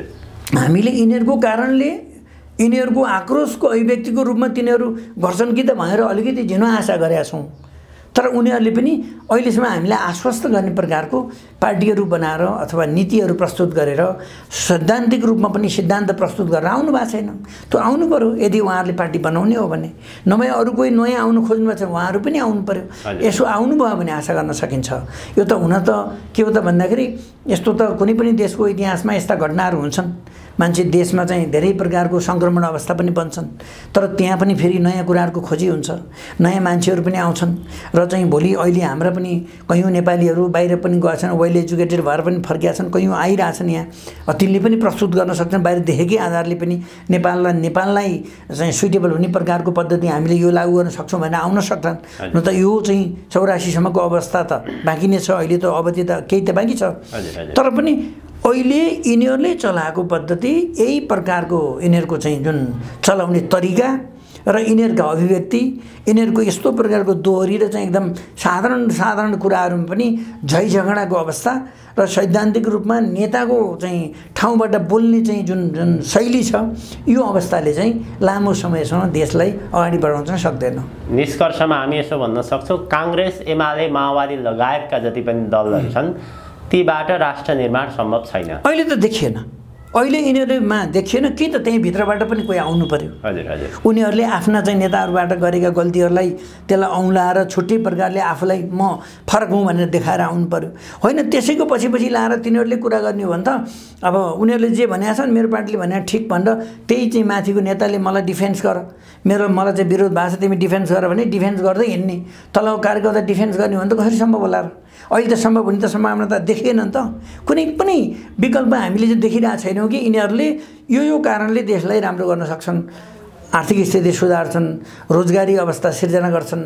हामीले यिनीहरूको कारणले यिनीहरूको आक्रोशको अभिव्यक्तिको रूपमा तिनीहरू गर्छन् कि त भनेर अलिकति झिनो आशा गरेका छौँ। तर उनीहरूले पनि अहिलेसम्म हामीलाई आश्वस्त गर्ने प्रकारको पार्टीहरू बनाएर अथवा नीतिहरू प्रस्तुत गरेर सैद्धान्तिक रूपमा पनि सिद्धान्त प्रस्तुत गरेर आउनु भएको छैन। त्यो आउनु पर्यो यदि उहाँहरूले पार्टी बनाउने हो भने, नभए अरू कोही नयाँ आउनु खोज्नुभएको छ उहाँहरू पनि आउनु पर्यो। यसो आउनुभयो भने आशा गर्न सकिन्छ। यो त हुन त के हो त भन्दाखेरि यस्तो त कुनै पनि देशको इतिहासमा यस्ता घटनाहरू हुन्छन्। मान्छे देशमा चाहिँ धेरै प्रकारको सङ्क्रमण अवस्था पनि बन्छन्, तर त्यहाँ पनि फेरि नयाँ कुराहरूको खोजी हुन्छ, नयाँ मान्छेहरू पनि आउँछन् र चाहिँ भोलि अहिले हाम्रा पनि कयौँ नेपालीहरू बाहिर पनि गएका छन्, वेल एजुकेटेड भएर पनि फर्किया छन्, कयौँ आइरहेछन् यहाँ। तिनले पनि प्रस्तुत गर्न सक्छन् बाहिर देखेकै आधारले पनि नेपाललाई नेपाललाई चाहिँ सुइटेबल हुने प्रकारको पद्धति हामीले यो लागू गर्न सक्छौँ भनेर आउन सक्छन्। न त यो चाहिँ चौरासीसम्मको अवस्था त बाँकी नै छ, अहिले त अवधि त केही त बाँकी छ। तर पनि अहिले यिनीहरूले चलाएको पद्धति यही प्रकारको यिनीहरूको चाहिँ जुन चलाउने तरिका र यिनीहरूका अभिव्यक्ति, यिनीहरूको यस्तो प्रकारको दोहोरी र चाहिँ एकदम साधारण साधारण कुराहरूमा पनि झै झगडाको अवस्था र सैद्धान्तिक रूपमा नेताको चाहिँ ठाउँबाट बोल्ने चाहिँ जुन जुन शैली छ, यो अवस्थाले चाहिँ लामो समयसम्म देशलाई अगाडि बढाउन चाहिँ सक्दैन। निष्कर्षमा हामी यसो भन्न सक्छौँ, काङ्ग्रेस, एमाले, माओवादी लगायतका जति पनि दलहरू छन् तीबाट राष्ट्र निर्माण सम्भव छैन। अहिले त देखिएन, अहिले यिनीहरूमा देखिएन कि त त्यही भित्रबाट पनि कोही आउनु पर्यो। हजुर हजुर उनीहरूले आफ्ना चाहिँ नेताहरूबाट गरेका गल्तीहरूलाई त्यसलाई औँलाएर छुट्टै प्रकारले आफूलाई म फरक हुँ भनेर देखाएर आउनु पर्यो। होइन त्यसैको पछि पछि लाएर तिनीहरूले कुरा गर्ने हो भने त अब उनीहरूले जे भनेका छन् मेरो पार्टीले भने ठिक भनेर त्यही चाहिँ माथिको नेताले मलाई डिफेन्स गर, मेरो मलाई चाहिँ विरोध भएको छ तिमी डिफेन्स गर भने डिफेन्स गर्दै हिँड्ने, तलको कार्यकर्ता डिफेन्स गर्ने हो भने त कसरी सम्भव होला र? अहिले त सम्भव हुने त सम्भावना त देखिएन नि त। कुनै पनि विकल्प हामीले चाहिँ देखिरहेको छैनौँ कि यिनीहरूले यो यो कारणले देशलाई राम्रो गर्न सक्छन्, आर्थिक स्थिति सुधार्छन्, रोजगारी अवस्था सिर्जना गर्छन्,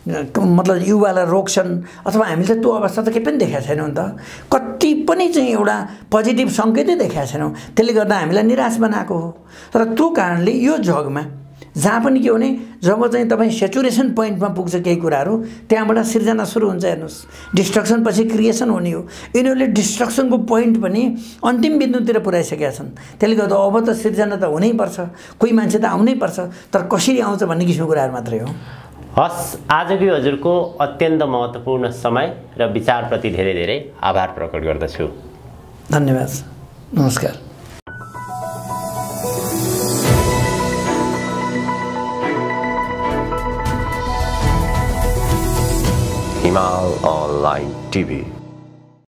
मतलब युवालाई रोक्छन्, अथवा हामीले त त्यो अवस्था त केही पनि देखाएको छैनौँ नि त। कति पनि चाहिँ एउटा पोजिटिभ सङ्केतै देखाएको छैनौँ, त्यसले गर्दा हामीलाई निराश बनाएको हो। तर त्यो कारणले यो जगमा जहाँ पनि के भने जब चाहिँ तपाईँ सेचुरेसन पोइन्टमा पुग्छ केही कुराहरू, त्यहाँबाट सिर्जना सुरु हुन्छ। हेर्नुहोस्, डिस्ट्रक्सन पछि क्रिएसन हुने हो। यिनीहरूले डिस्ट्रक्सनको पोइन्ट पनि अन्तिम बिन्दुतिर पुऱ्याइसकेका छन्। त्यसले गर्दा अब त सिर्जना त हुनैपर्छ, कोही मान्छे त आउनैपर्छ, तर कसरी आउँछ भन्ने किसिमको कुराहरू मात्रै हो। हस्, आजको हजुरको अत्यन्त महत्त्वपूर्ण समय र विचारप्रति धेरै धेरै आभार प्रकट गर्दछु। धन्यवाद, नमस्कार। Himal Online T V